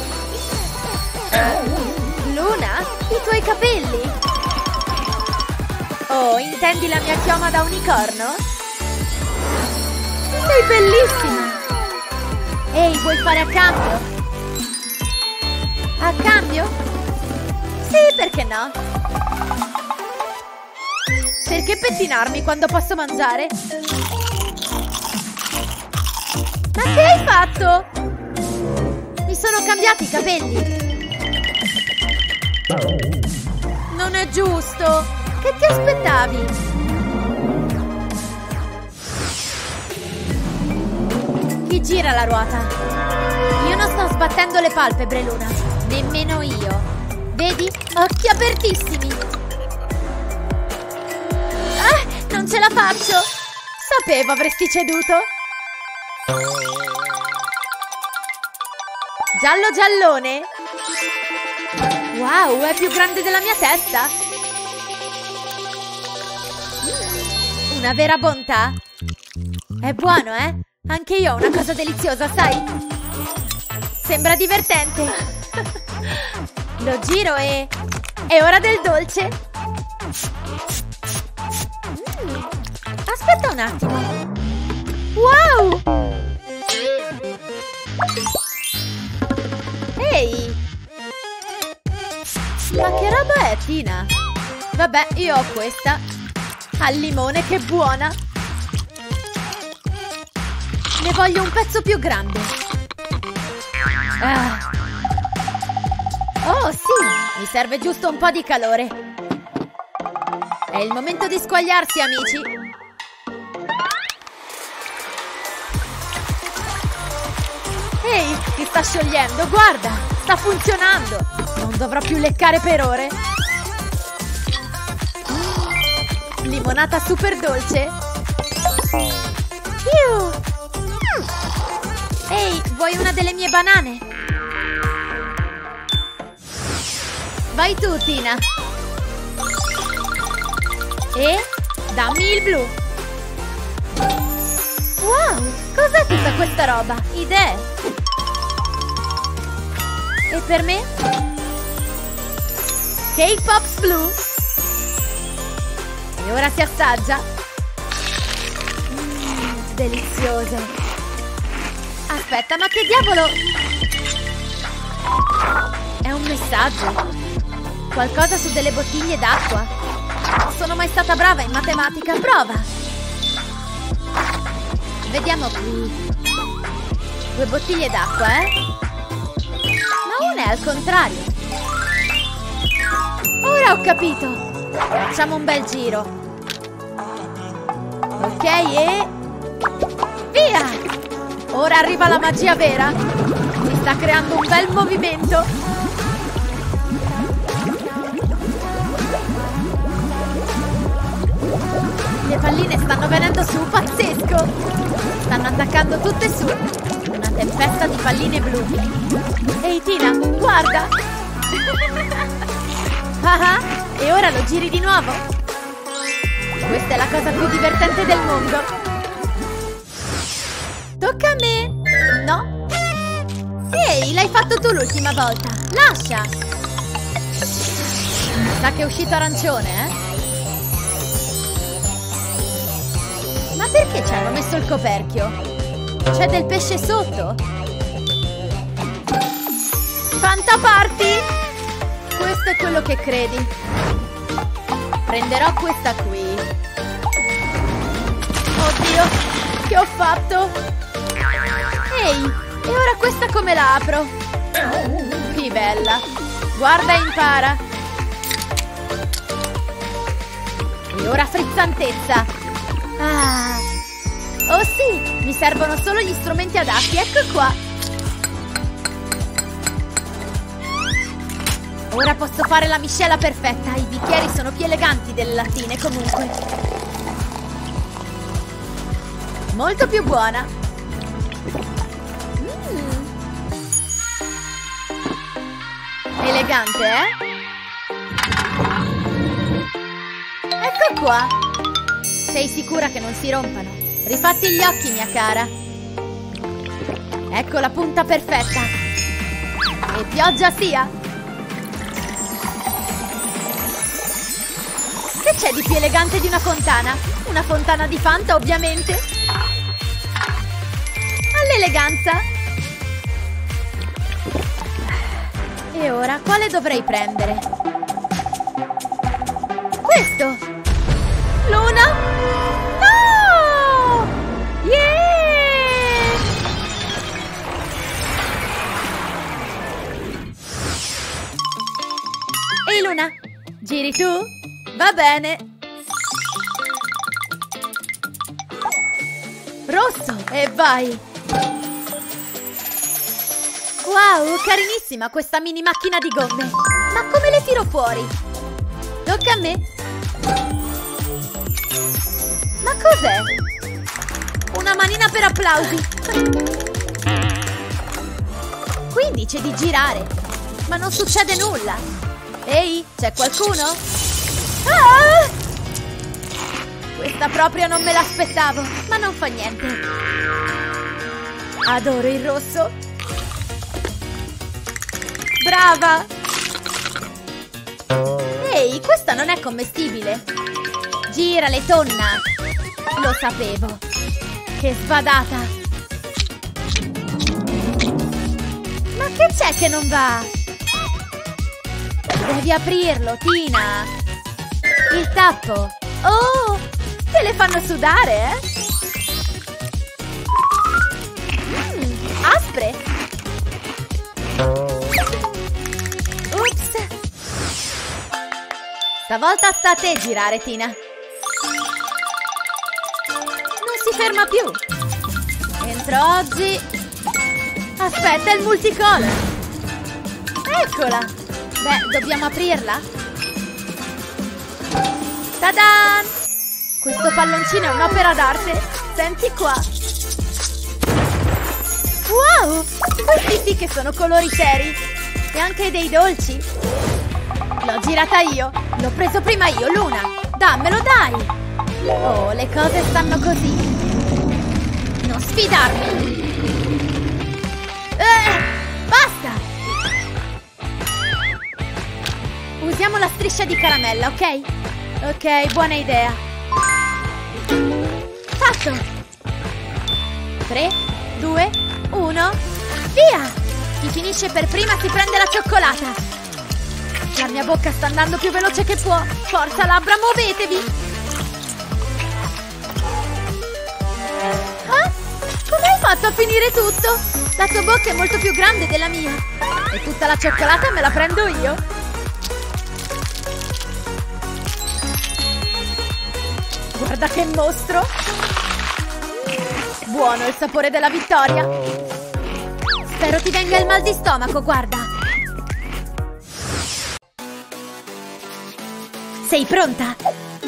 Luna, i tuoi capelli? Oh, intendi la mia chioma da unicorno? Sei bellissima! Ehi, vuoi fare a cambio? A cambio? Sì, perché no? Perché pettinarmi quando posso mangiare? Ma che hai fatto? Mi sono cambiati i capelli. Non è giusto. Che ti aspettavi? Chi gira la ruota? Io non sto sbattendo le palpebre, Luna. Nemmeno io. Vedi? Occhi apertissimi. Ah, non ce la faccio. Sapevo avresti ceduto. Giallo giallone. Wow, è più grande della mia testa. Mm, una vera bontà. È buono, eh? Anche io ho una cosa deliziosa, sai? Sembra divertente. Lo giro e... è ora del dolce. Mm. Aspetta un attimo. Wow! Ehi! Ma che roba è, Tina? Vabbè, io ho questa. Al limone, che buona! Ne voglio un pezzo più grande. Ah. Oh, sì! Mi serve giusto un po' di calore. È il momento di squagliarsi, amici. Ehi, si sta sciogliendo, guarda! Sta funzionando! Non dovrò più leccare per ore. Mm, limonata super dolce. Iu. Ehi, vuoi una delle mie banane? Vai tu, Tina. E dammi il blu. Wow, cos'è tutta questa roba? Idee. E per me? Cake Pops blu. E ora si assaggia. Mm, delizioso. Aspetta, ma che diavolo? È un messaggio. Qualcosa su delle bottiglie d'acqua. Non sono mai stata brava in matematica. Prova. Vediamo qui. Due bottiglie d'acqua, eh? Ma una è al contrario. Ora ho capito. Facciamo un bel giro. Ok, e... via! Ora arriva la magia vera. Si sta creando un bel movimento. Le palline stanno venendo su, pazzesco. Stanno attaccando tutte su. Una tempesta di palline blu. Ehi Tina, guarda. Ah, e ora lo giri di nuovo. Questa è la cosa più divertente del mondo. Tocca a me! No! Ehi, l'hai fatto tu l'ultima volta! Lascia! Sa che è uscito arancione, eh? Ma perché ci hanno messo il coperchio? C'è del pesce sotto? Fanta Party! Questo è quello che credi. Prenderò questa qui. Oddio, che ho fatto? Ehi, e ora questa come la apro? Che bella! Guarda e impara! E ora frizzantezza! Ah! Oh sì! Mi servono solo gli strumenti adatti, ecco qua! Ora posso fare la miscela perfetta! I bicchieri sono più eleganti delle lattine, comunque! Molto più buona! Elegante, eh? Ecco qua! Sei sicura che non si rompano? Rifatti gli occhi, mia cara! Ecco la punta perfetta! E pioggia sia! Che c'è di più elegante di una fontana? Una fontana di Fanta, ovviamente! All'eleganza! E ora, quale dovrei prendere? Questo! Luna! No! Yeah! Ehi Luna, giri tu? Va bene! Rosso, e vai! Wow, carinissima questa mini macchina di gomme! Ma come le tiro fuori? Tocca a me! Ma cos'è? Una manina per applausi! Qui dice di girare! Ma non succede nulla! Ehi, c'è qualcuno? Ah! Questa proprio non me l'aspettavo, ma non fa niente! Adoro il rosso. Brava! Ehi, questa non è commestibile. Girale, tonna. Lo sapevo. Che sbadata. Ma che c'è che non va? Devi aprirlo, Tina. Il tappo. Oh, te le fanno sudare, eh? Mm, aspre. Ups. Stavolta sta a te girare, Tina. Non si ferma più. Entro oggi. Aspetta, è il multicolor. Eccola. Beh, dobbiamo aprirla. Ta-dan! Questo palloncino è un'opera d'arte. Senti qua. Wow! Questi sì che sono colori seri. E anche dei dolci. L'ho girata io. L'ho preso prima io, Luna. Dammelo, dai. Oh, le cose stanno così. Non sfidarmi. Eh, basta. Usiamo la striscia di caramella, ok? Ok, buona idea. Fatto. tre, due, uno. Via! Chi finisce per prima si prende la cioccolata. La mia bocca sta andando più veloce che può. Forza, labbra, muovetevi. Ah? Come hai fatto a finire tutto? La tua bocca è molto più grande della mia. E tutta la cioccolata me la prendo io. Guarda che mostro. Buono il sapore della vittoria. Spero ti venga il mal di stomaco, guarda. Sei pronta?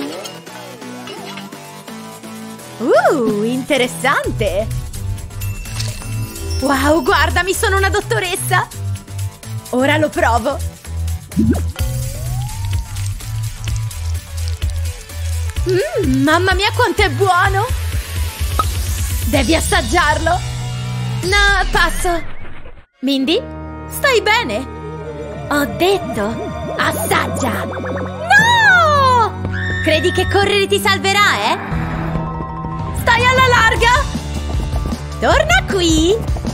Uh, interessante. Wow, guardami, sono una dottoressa. Ora lo provo. Mmm, mamma mia quanto è buono. Devi assaggiarlo. No, passo. Mindy, stai bene? Ho detto, assaggia. No! Credi che correre ti salverà, eh? Stai alla larga. Torna qui.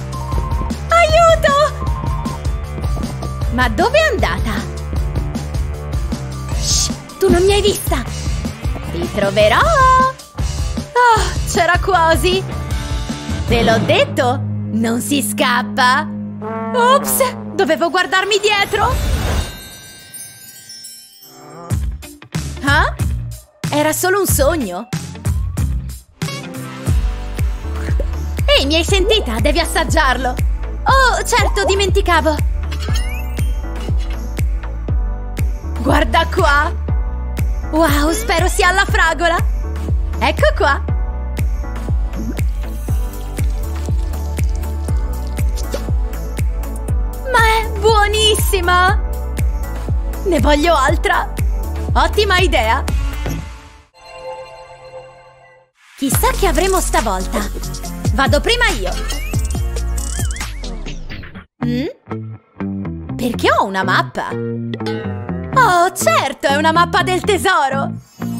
Aiuto! Ma dove è andata? Shh, tu non mi hai vista. Ti troverò. Oh, c'era quasi. Te l'ho detto, non si scappa. Ops, dovevo guardarmi dietro. Ah? Era solo un sogno. Ehi, mi hai sentita? Devi assaggiarlo. Oh, certo, dimenticavo. Guarda qua. Wow, spero sia alla fragola. Ecco qua. Ma è buonissima. Ne voglio altra. Ottima idea. Chissà che avremo stavolta. Vado prima io. Mm? Perché ho una mappa? Oh, certo, è una mappa del tesoro.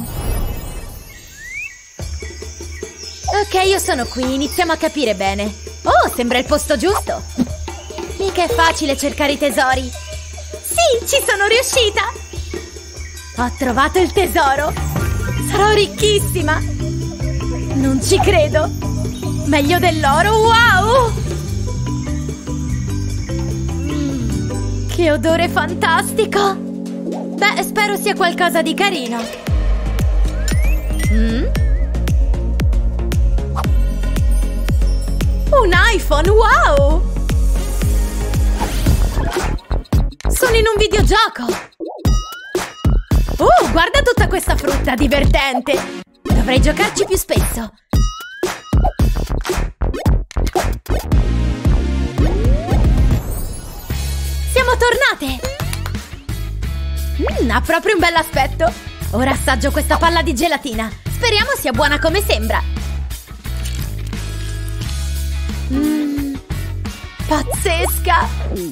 Ok, io sono qui, iniziamo a capire bene. Oh, sembra il posto giusto. Mica è facile cercare i tesori. Sì, ci sono riuscita. Ho trovato il tesoro. Sarò ricchissima. Non ci credo. Meglio dell'oro, wow! Mm, che odore fantastico! Beh, spero sia qualcosa di carino. Mm? Un iPhone, wow! Sono in un videogioco! Oh, guarda tutta questa frutta divertente! Dovrei giocarci più spesso! Siamo tornate! Mm, ha proprio un bell'aspetto! Ora assaggio questa palla di gelatina! Speriamo sia buona come sembra! Mmm... pazzesca!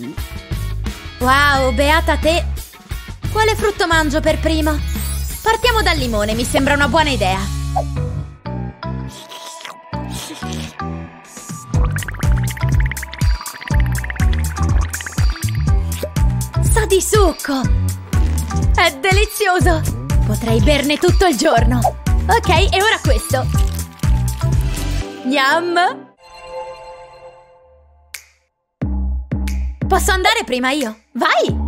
Wow, beata te! Quale frutto mangio per primo? Partiamo dal limone, mi sembra una buona idea. Sa di succo! È delizioso! Potrei berne tutto il giorno. Ok, e ora questo. Gnam! Posso andare prima io? Vai!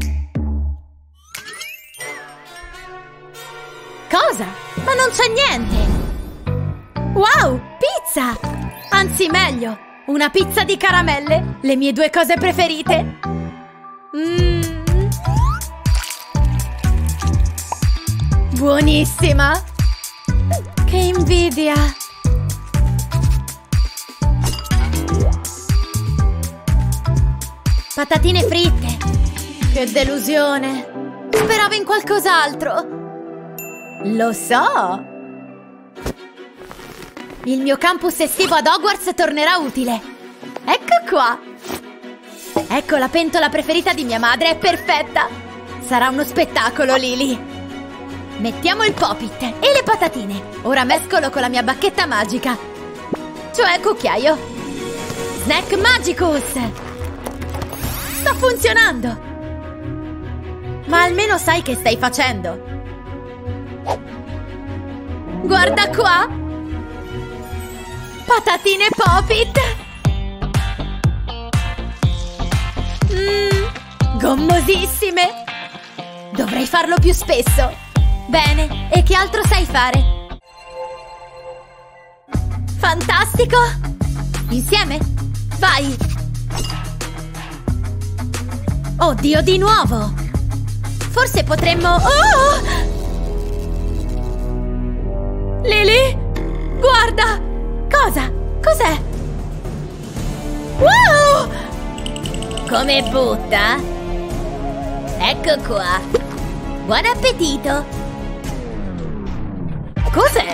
Cosa? Ma non c'è niente! Wow! Pizza! Anzi, meglio! Una pizza di caramelle! Le mie due cose preferite! Mmm! Buonissima! Che invidia! Patatine fritte! Che delusione! Speravo in qualcos'altro! Lo so! Il mio campus estivo ad Hogwarts tornerà utile! Ecco qua! Ecco la pentola preferita di mia madre, è perfetta! Sarà uno spettacolo, Lily! Mettiamo il Pop-It e le patatine! Ora mescolo con la mia bacchetta magica! Cioè cucchiaio! Snack Magicus! Sta funzionando! Ma almeno sai che stai facendo! Guarda qua! Patatine Pop-It! Mmm, gommosissime! Dovrei farlo più spesso! Bene, e che altro sai fare? Fantastico! Insieme? Vai! Oddio, di nuovo! Forse potremmo... Oh! Lily? Guarda! Cosa? Cos'è? Wow! Come butta? Ecco qua! Buon appetito! Cos'è?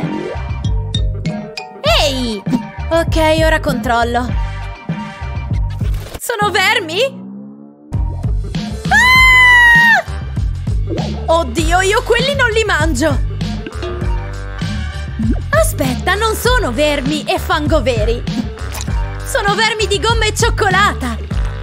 Ehi! Ok, ora controllo. Sono vermi? Ah! Oddio, io quelli non li mangio! Aspetta, non sono vermi e fango veri! Sono vermi di gomma e cioccolata!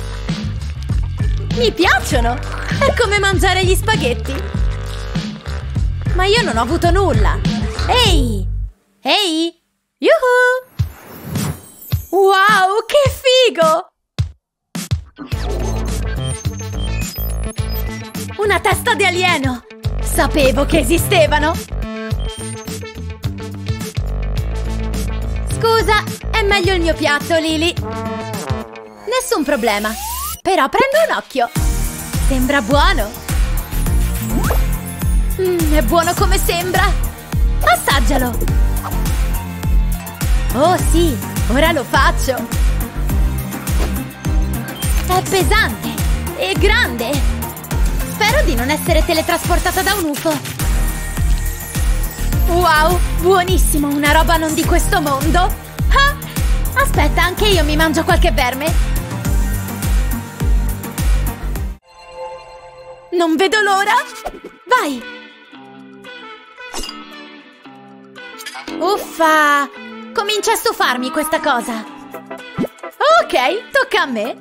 Mi piacciono! È come mangiare gli spaghetti! Ma io non ho avuto nulla! Ehi! Ehi! Yuhu! Wow, che figo! Una testa di alieno! Sapevo che esistevano! Scusa, è meglio il mio piatto, Lily. Nessun problema. Però prendo un occhio. Sembra buono. Mm, è buono come sembra. Assaggialo. Oh sì, ora lo faccio. È pesante e grande. Spero di non essere teletrasportata da un U F O. Wow, buonissimo, una roba non di questo mondo. Ah, aspetta, anche io mi mangio qualche verme. Non vedo l'ora. Vai. Uffa, comincia a stufarmi questa cosa. Ok, tocca a me.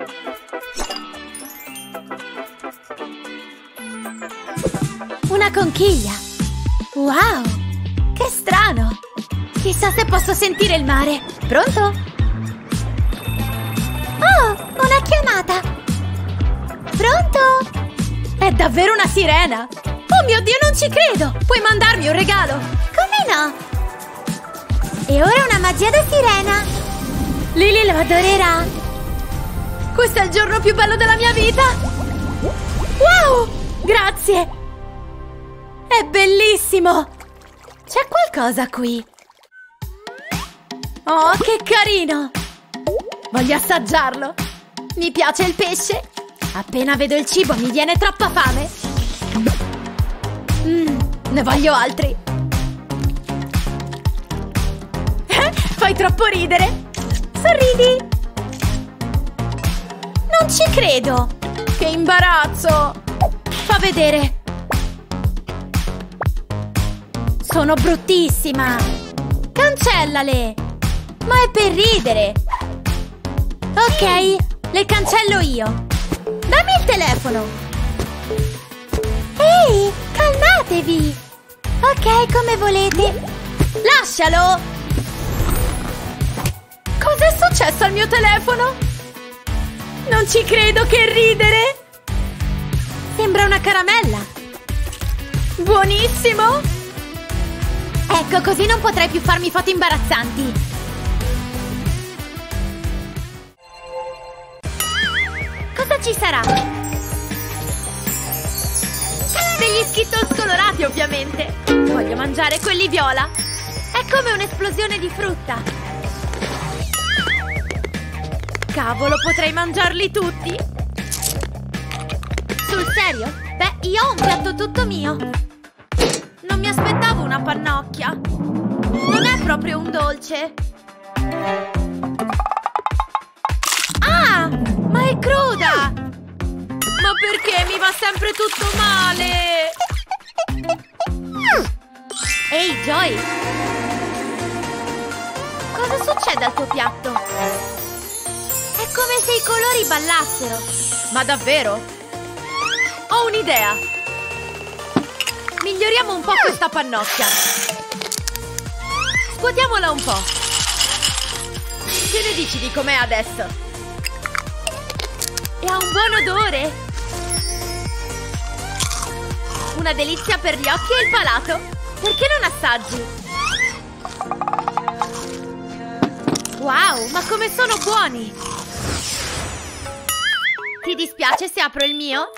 Una conchiglia. Wow, che strano. Chissà se posso sentire il mare. Pronto? Oh, una chiamata. Pronto? È davvero una sirena. Oh mio Dio, non ci credo. Puoi mandarmi un regalo? Come no? E ora una magia da sirena. Lily lo adorerà. Questo è il giorno più bello della mia vita. Wow, grazie. È bellissimo. C'è qualcosa qui. Oh, che carino. Voglio assaggiarlo. Mi piace il pesce. Appena vedo il cibo mi viene troppa fame. Mm, ne voglio altri. Fai troppo ridere. Sorridi. ci credo! Che imbarazzo! Fa vedere! Sono bruttissima! Cancellale! Ma è per ridere! Ok, le cancello io! Dammi il telefono! Ehi, calmatevi! Ok, come volete! Lascialo! Cos'è successo al mio telefono? Non ci credo, che ridere! Sembra una caramella! Buonissimo! Ecco, così non potrai più farmi foto imbarazzanti! Cosa ci sarà? Degli Skittles colorati, ovviamente! Voglio mangiare quelli viola! È come un'esplosione di frutta! Cavolo, potrei mangiarli tutti! Sul serio? Beh, io ho un piatto tutto mio! Non mi aspettavo una pannocchia! Non è proprio un dolce! Ah! Ma è cruda! Ma perché mi va sempre tutto male? Ehi, Joy! Cosa succede al tuo piatto? È come se i colori ballassero! Ma davvero? Ho un'idea! Miglioriamo un po' questa pannocchia! Scuotiamola un po'! Che ne dici di com'è adesso? E ha un buon odore! Una delizia per gli occhi e il palato! Perché non assaggi? Wow, ma come sono buoni! Ti dispiace se apro il mio?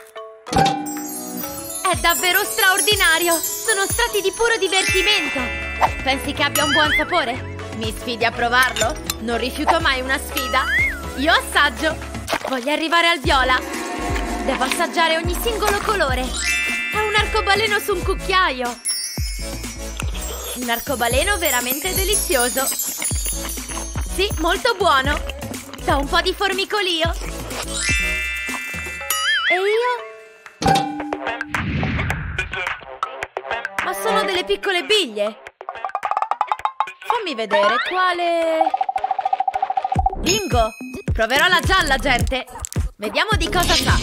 È davvero straordinario! Sono stati di puro divertimento! Pensi che abbia un buon sapore? Mi sfidi a provarlo? Non rifiuto mai una sfida! Io assaggio! Voglio arrivare al viola! Devo assaggiare ogni singolo colore! È un arcobaleno su un cucchiaio! Un arcobaleno veramente delizioso! Sì, molto buono! Da un po' di formicolio! E io? Ma sono delle piccole biglie! Fammi vedere quale... Bingo! Proverò la gialla, gente! Vediamo di cosa sa!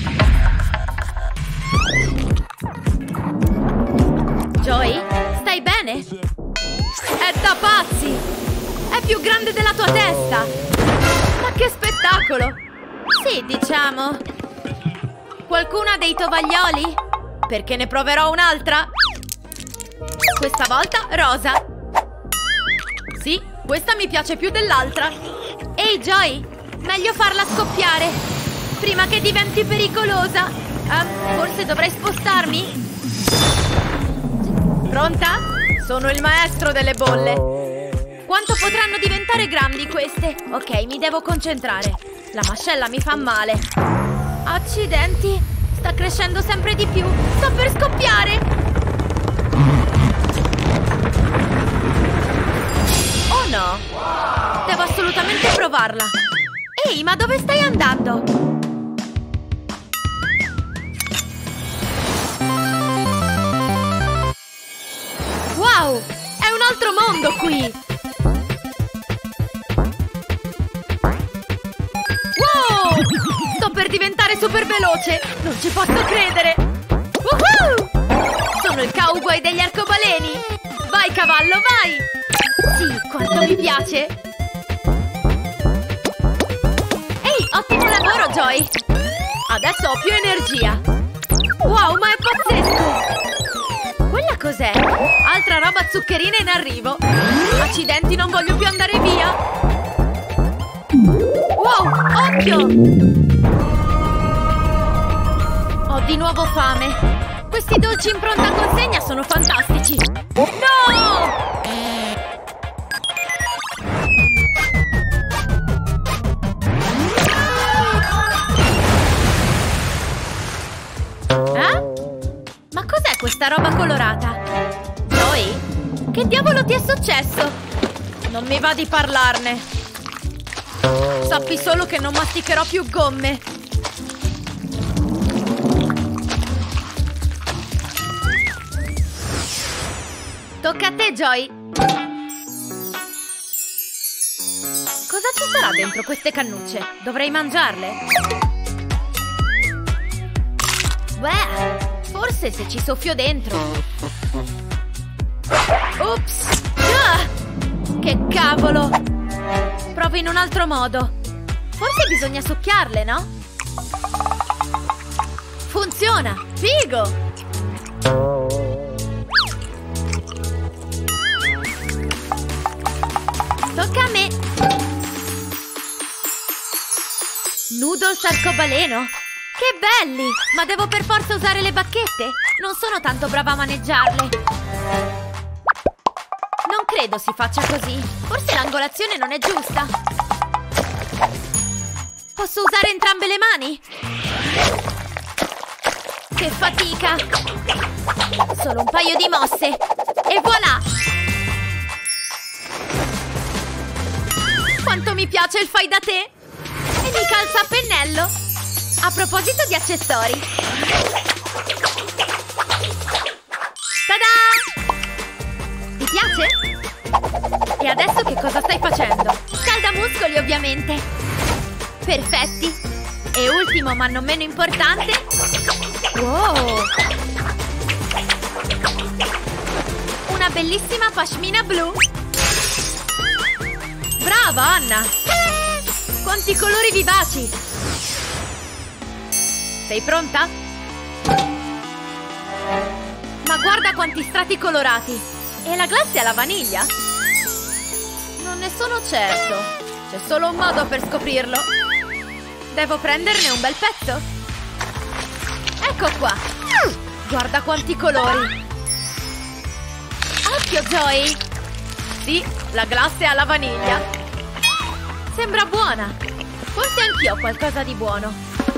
Joy, stai bene? È da pazzi! È più grande della tua testa! Ma che spettacolo! Sì, diciamo... Qualcuna dei tovaglioli? Perché ne proverò un'altra? Questa volta rosa! Sì, questa mi piace più dell'altra! Ehi, Joy! Meglio farla scoppiare! Prima che diventi pericolosa! Eh, forse dovrei spostarmi? Pronta? Sono il maestro delle bolle! Quanto potranno diventare grandi queste? Ok, mi devo concentrare! La mascella mi fa male! Accidenti! Sta crescendo sempre di più! Sto per scoppiare! Oh no! Devo assolutamente provarla! Ehi, ma dove stai andando? Wow! È un altro mondo qui! Wow! Sto per diventare super veloce! Non ci posso credere! Woohoo! Sono il cowboy degli arcobaleni! Vai, cavallo, vai! Sì, quanto mi piace! Ehi, ottimo lavoro, Joy! Adesso ho più energia! Wow, ma è pazzesco! Quella cos'è? Altra roba zuccherina in arrivo! Accidenti, non voglio più andare via! Wow, occhio! Ho di nuovo fame! Questi dolci in pronta consegna sono fantastici! No! Questa roba colorata. Joy? Che diavolo ti è successo? Non mi va di parlarne. Sappi solo che non masticherò più gomme. Tocca a te, Joy. Cosa ci sarà dentro queste cannucce? Dovrei mangiarle? Beh, forse se ci soffio dentro. Ops! Ah! Che cavolo! Provo in un altro modo. Forse bisogna succhiarle, no? Funziona! Figo! Tocca a me! Noodles arcobaleno? Che belli! Ma devo per forza usare le bacchette? Non sono tanto brava a maneggiarle. Non credo si faccia così. Forse l'angolazione non è giusta. Posso usare entrambe le mani? Che fatica! Solo un paio di mosse. E voilà! Quanto mi piace il fai da te! E mi calza a pennello! A proposito di accessori! Tada! Ti piace? E adesso che cosa stai facendo? Scaldamuscoli, ovviamente! Perfetti! E ultimo, ma non meno importante... Wow! Una bellissima pashmina blu! Brava, Anna! Quanti colori vivaci! Sei pronta? Ma guarda quanti strati colorati! E la glace alla vaniglia? Non ne sono certo. C'è solo un modo per scoprirlo. Devo prenderne un bel pezzo. Ecco qua! Guarda quanti colori! Occhio, Joy! Sì, la glace alla vaniglia. Sembra buona. Forse anch'io ho qualcosa di buono.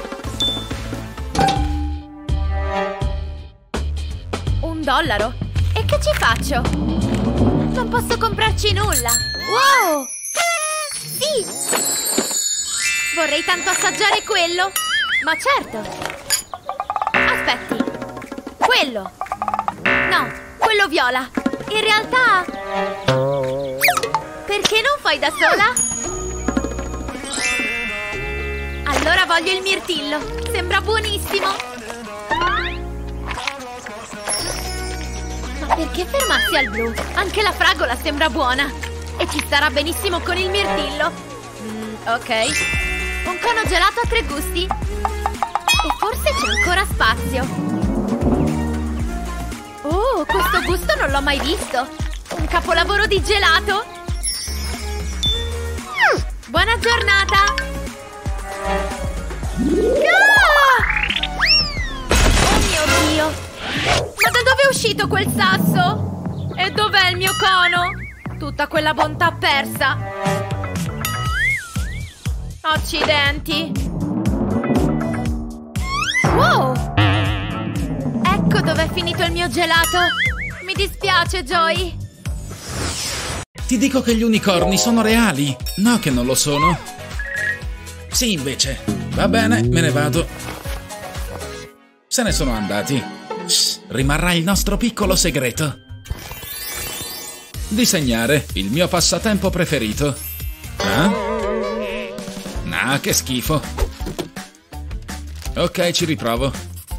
Un dollaro? E che ci faccio? Non posso comprarci nulla. Wow! Sì! Vorrei tanto assaggiare quello. Ma certo! Aspetti. Quello. No, quello viola. In realtà... Perché non fai da sola? Allora voglio il mirtillo. Sembra buonissimo. Ma perché fermarsi al blu? Anche la fragola sembra buona. E ci starà benissimo con il mirtillo. Mm, ok. Un cono gelato a tre gusti. E forse c'è ancora spazio. Oh, questo gusto non l'ho mai visto! Un capolavoro di gelato! Buona giornata! Ah! Oh mio Dio! Ma da dove è uscito quel sasso? E dov'è il mio cono? Tutta quella bontà persa! Accidenti! Wow! Ecco dov'è finito il mio gelato! Mi dispiace, Joy! Ti dico che gli unicorni sono reali! No che non lo sono! Sì, invece! Va bene, me ne vado! Se ne sono andati! Shh, rimarrà il nostro piccolo segreto! Disegnare, il mio passatempo preferito! Eh? No, che schifo! Ok, ci riprovo!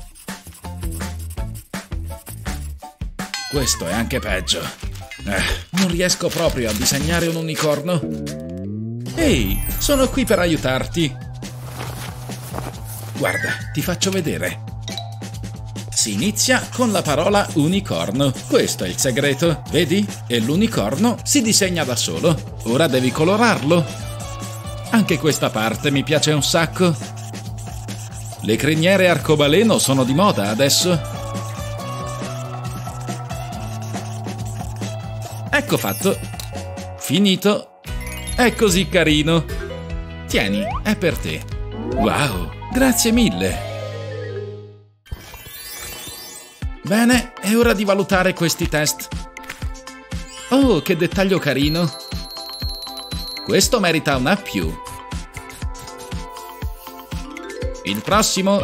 Questo è anche peggio. Eh, non riesco proprio a disegnare un unicorno. Ehi, sono qui per aiutarti. Guarda, ti faccio vedere. Si inizia con la parola unicorno. Questo è il segreto, vedi? E l'unicorno si disegna da solo. Ora devi colorarlo. Anche questa parte mi piace un sacco. Le criniere arcobaleno sono di moda adesso. Ecco fatto. Finito. È così carino. Tieni, è per te. Wow, grazie mille. Bene, è ora di valutare questi test. Oh, che dettaglio carino. Questo merita una più. Il prossimo.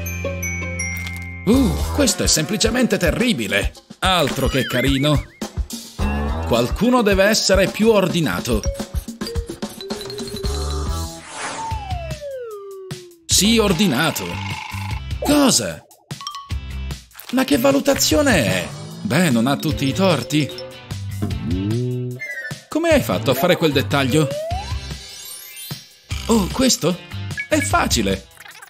Uh, questo è semplicemente terribile. Altro che carino. Qualcuno deve essere più ordinato. Sì, ordinato. Cosa? Ma che valutazione è? Beh, non ha tutti i torti. Come hai fatto a fare quel dettaglio? Oh, questo? È facile.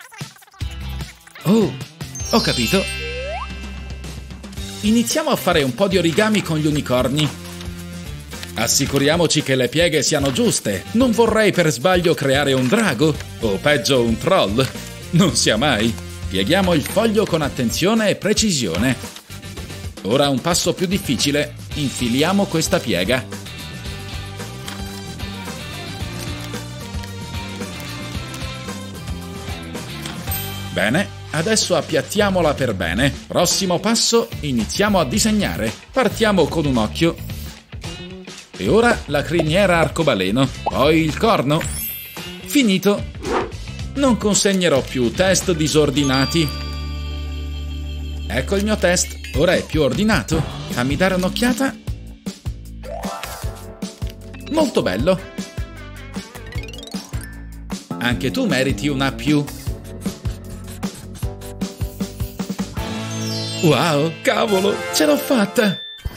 Oh, ho capito. Iniziamo a fare un po' di origami con gli unicorni. Assicuriamoci che le pieghe siano giuste. Non vorrei per sbaglio creare un drago, o peggio un troll. Non sia mai. Pieghiamo il foglio con attenzione e precisione. Ora un passo più difficile. Infiliamo questa piega. Bene, adesso appiattiamola per bene. Prossimo passo, iniziamo a disegnare. Partiamo con un occhio. E ora la criniera arcobaleno, poi il corno. Finito. Non consegnerò più test disordinati. Ecco il mio test, ora è più ordinato. Fammi dare un'occhiata. Molto bello. Anche tu meriti una più. Wow, cavolo, ce l'ho fatta!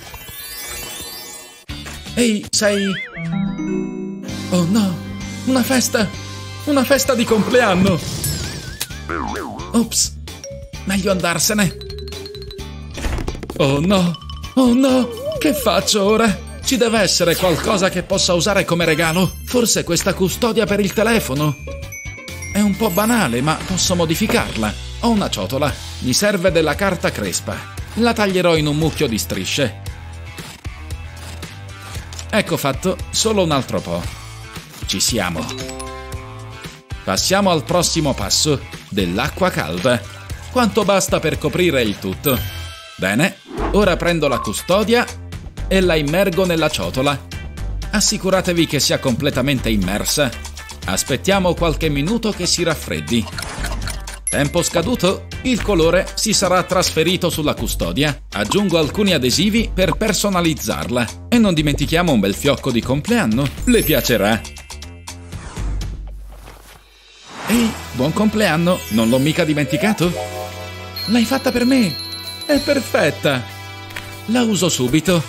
Ehi, sei... Oh no, una festa! Una festa di compleanno! Ops, meglio andarsene! Oh no, oh no, che faccio ora? Ci deve essere qualcosa che possa usare come regalo? Forse questa custodia per il telefono? È un po' banale, ma posso modificarla. Ho una ciotola. Mi serve della carta crespa. La taglierò in un mucchio di strisce. Ecco fatto, solo un altro po'. Ci siamo. Passiamo al prossimo passo, dell'acqua calda. Quanto basta per coprire il tutto? Bene, ora prendo la custodia e la immergo nella ciotola. Assicuratevi che sia completamente immersa. Aspettiamo qualche minuto che si raffreddi. Tempo scaduto, il colore si sarà trasferito sulla custodia. Aggiungo alcuni adesivi per personalizzarla. E non dimentichiamo un bel fiocco di compleanno. Le piacerà. Ehi, buon compleanno, non l'ho mica dimenticato? L'hai fatta per me? È perfetta! La uso subito.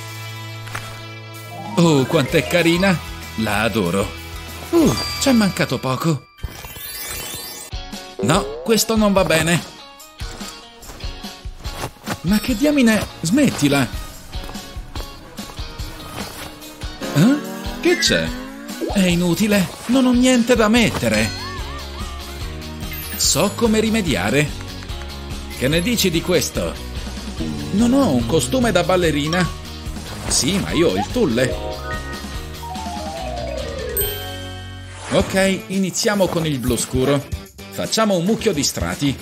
Oh, quant'è carina! La adoro. Uh, c'è mancato poco. No, questo non va bene. Ma che diamine, smettila. Eh? Che c'è? È inutile, non ho niente da mettere. So come rimediare. Che ne dici di questo? Non ho un costume da ballerina. Sì, ma io ho il tulle. Ok, iniziamo con il blu scuro. Facciamo un mucchio di strati.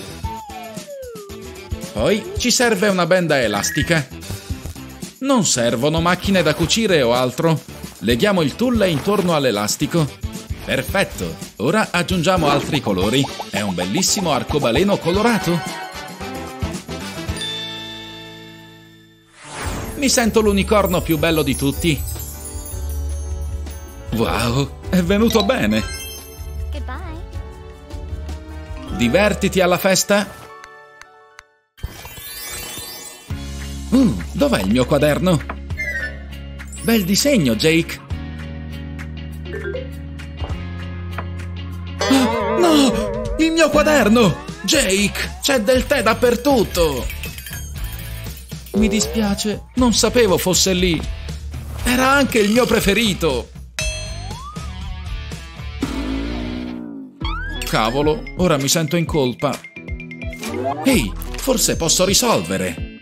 Poi ci serve una benda elastica. Non servono macchine da cucire o altro. Leghiamo il tulle intorno all'elastico. Perfetto. Ora aggiungiamo altri colori. È un bellissimo arcobaleno colorato. Mi sento l'unicorno più bello di tutti. Wow, è venuto bene. Divertiti alla festa? Uh, dov'è il mio quaderno? Bel disegno, Jake. Oh, no! Il mio quaderno! Jake, c'è del tè dappertutto! Mi dispiace, non sapevo fosse lì. Era anche il mio preferito. Cavolo, ora mi sento in colpa. Ehi, forse posso risolvere.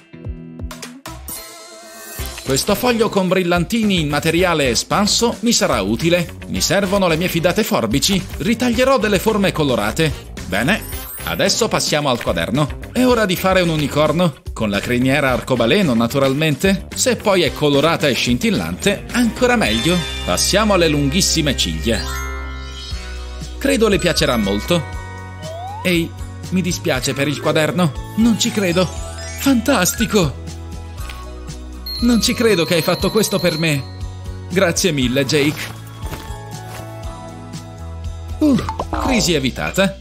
Questo foglio con brillantini in materiale espanso mi sarà utile. Mi servono le mie fidate forbici. Ritaglierò delle forme colorate. Bene, adesso passiamo al quaderno. È ora di fare un unicorno. Con la criniera arcobaleno, naturalmente. Se poi è colorata e scintillante, ancora meglio. Passiamo alle lunghissime ciglia. Credo le piacerà molto. Ehi, mi dispiace per il quaderno. Non ci credo. Fantastico! Non ci credo che hai fatto questo per me. Grazie mille, Jake. Uh, crisi evitata.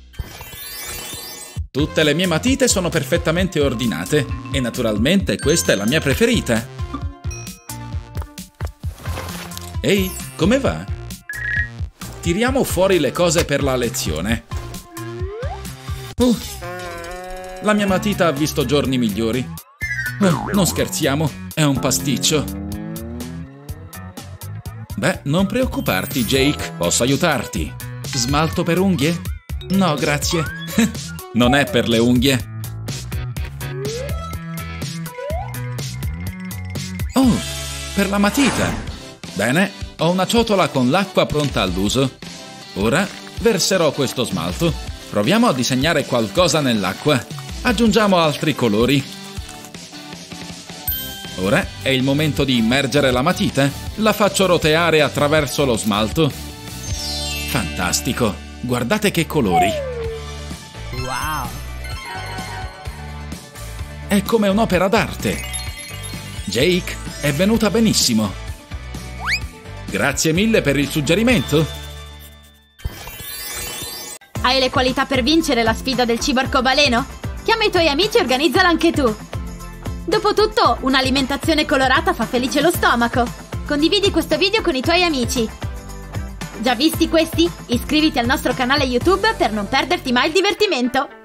Tutte le mie matite sono perfettamente ordinate e naturalmente questa è la mia preferita. Ehi, come va? Tiriamo fuori le cose per la lezione. Uh, la mia matita ha visto giorni migliori. Uh, non scherziamo, è un pasticcio. Beh, non preoccuparti, Jake, posso aiutarti. Smalto per unghie? No, grazie. Non è per le unghie. Oh, per la matita. Bene, ho una ciotola con l'acqua pronta all'uso. Ora verserò questo smalto. Proviamo a disegnare qualcosa nell'acqua. Aggiungiamo altri colori. Ora è il momento di immergere la matita. La faccio roteare attraverso lo smalto. Fantastico! Guardate che colori! Wow! È come un'opera d'arte. Jake, è venuta benissimo. Grazie mille per il suggerimento. Hai le qualità per vincere la sfida del cibo arcobaleno? Chiama i tuoi amici e organizzala anche tu. Dopotutto, un'alimentazione colorata fa felice lo stomaco. Condividi questo video con i tuoi amici. Già visti questi? Iscriviti al nostro canale YouTube per non perderti mai il divertimento.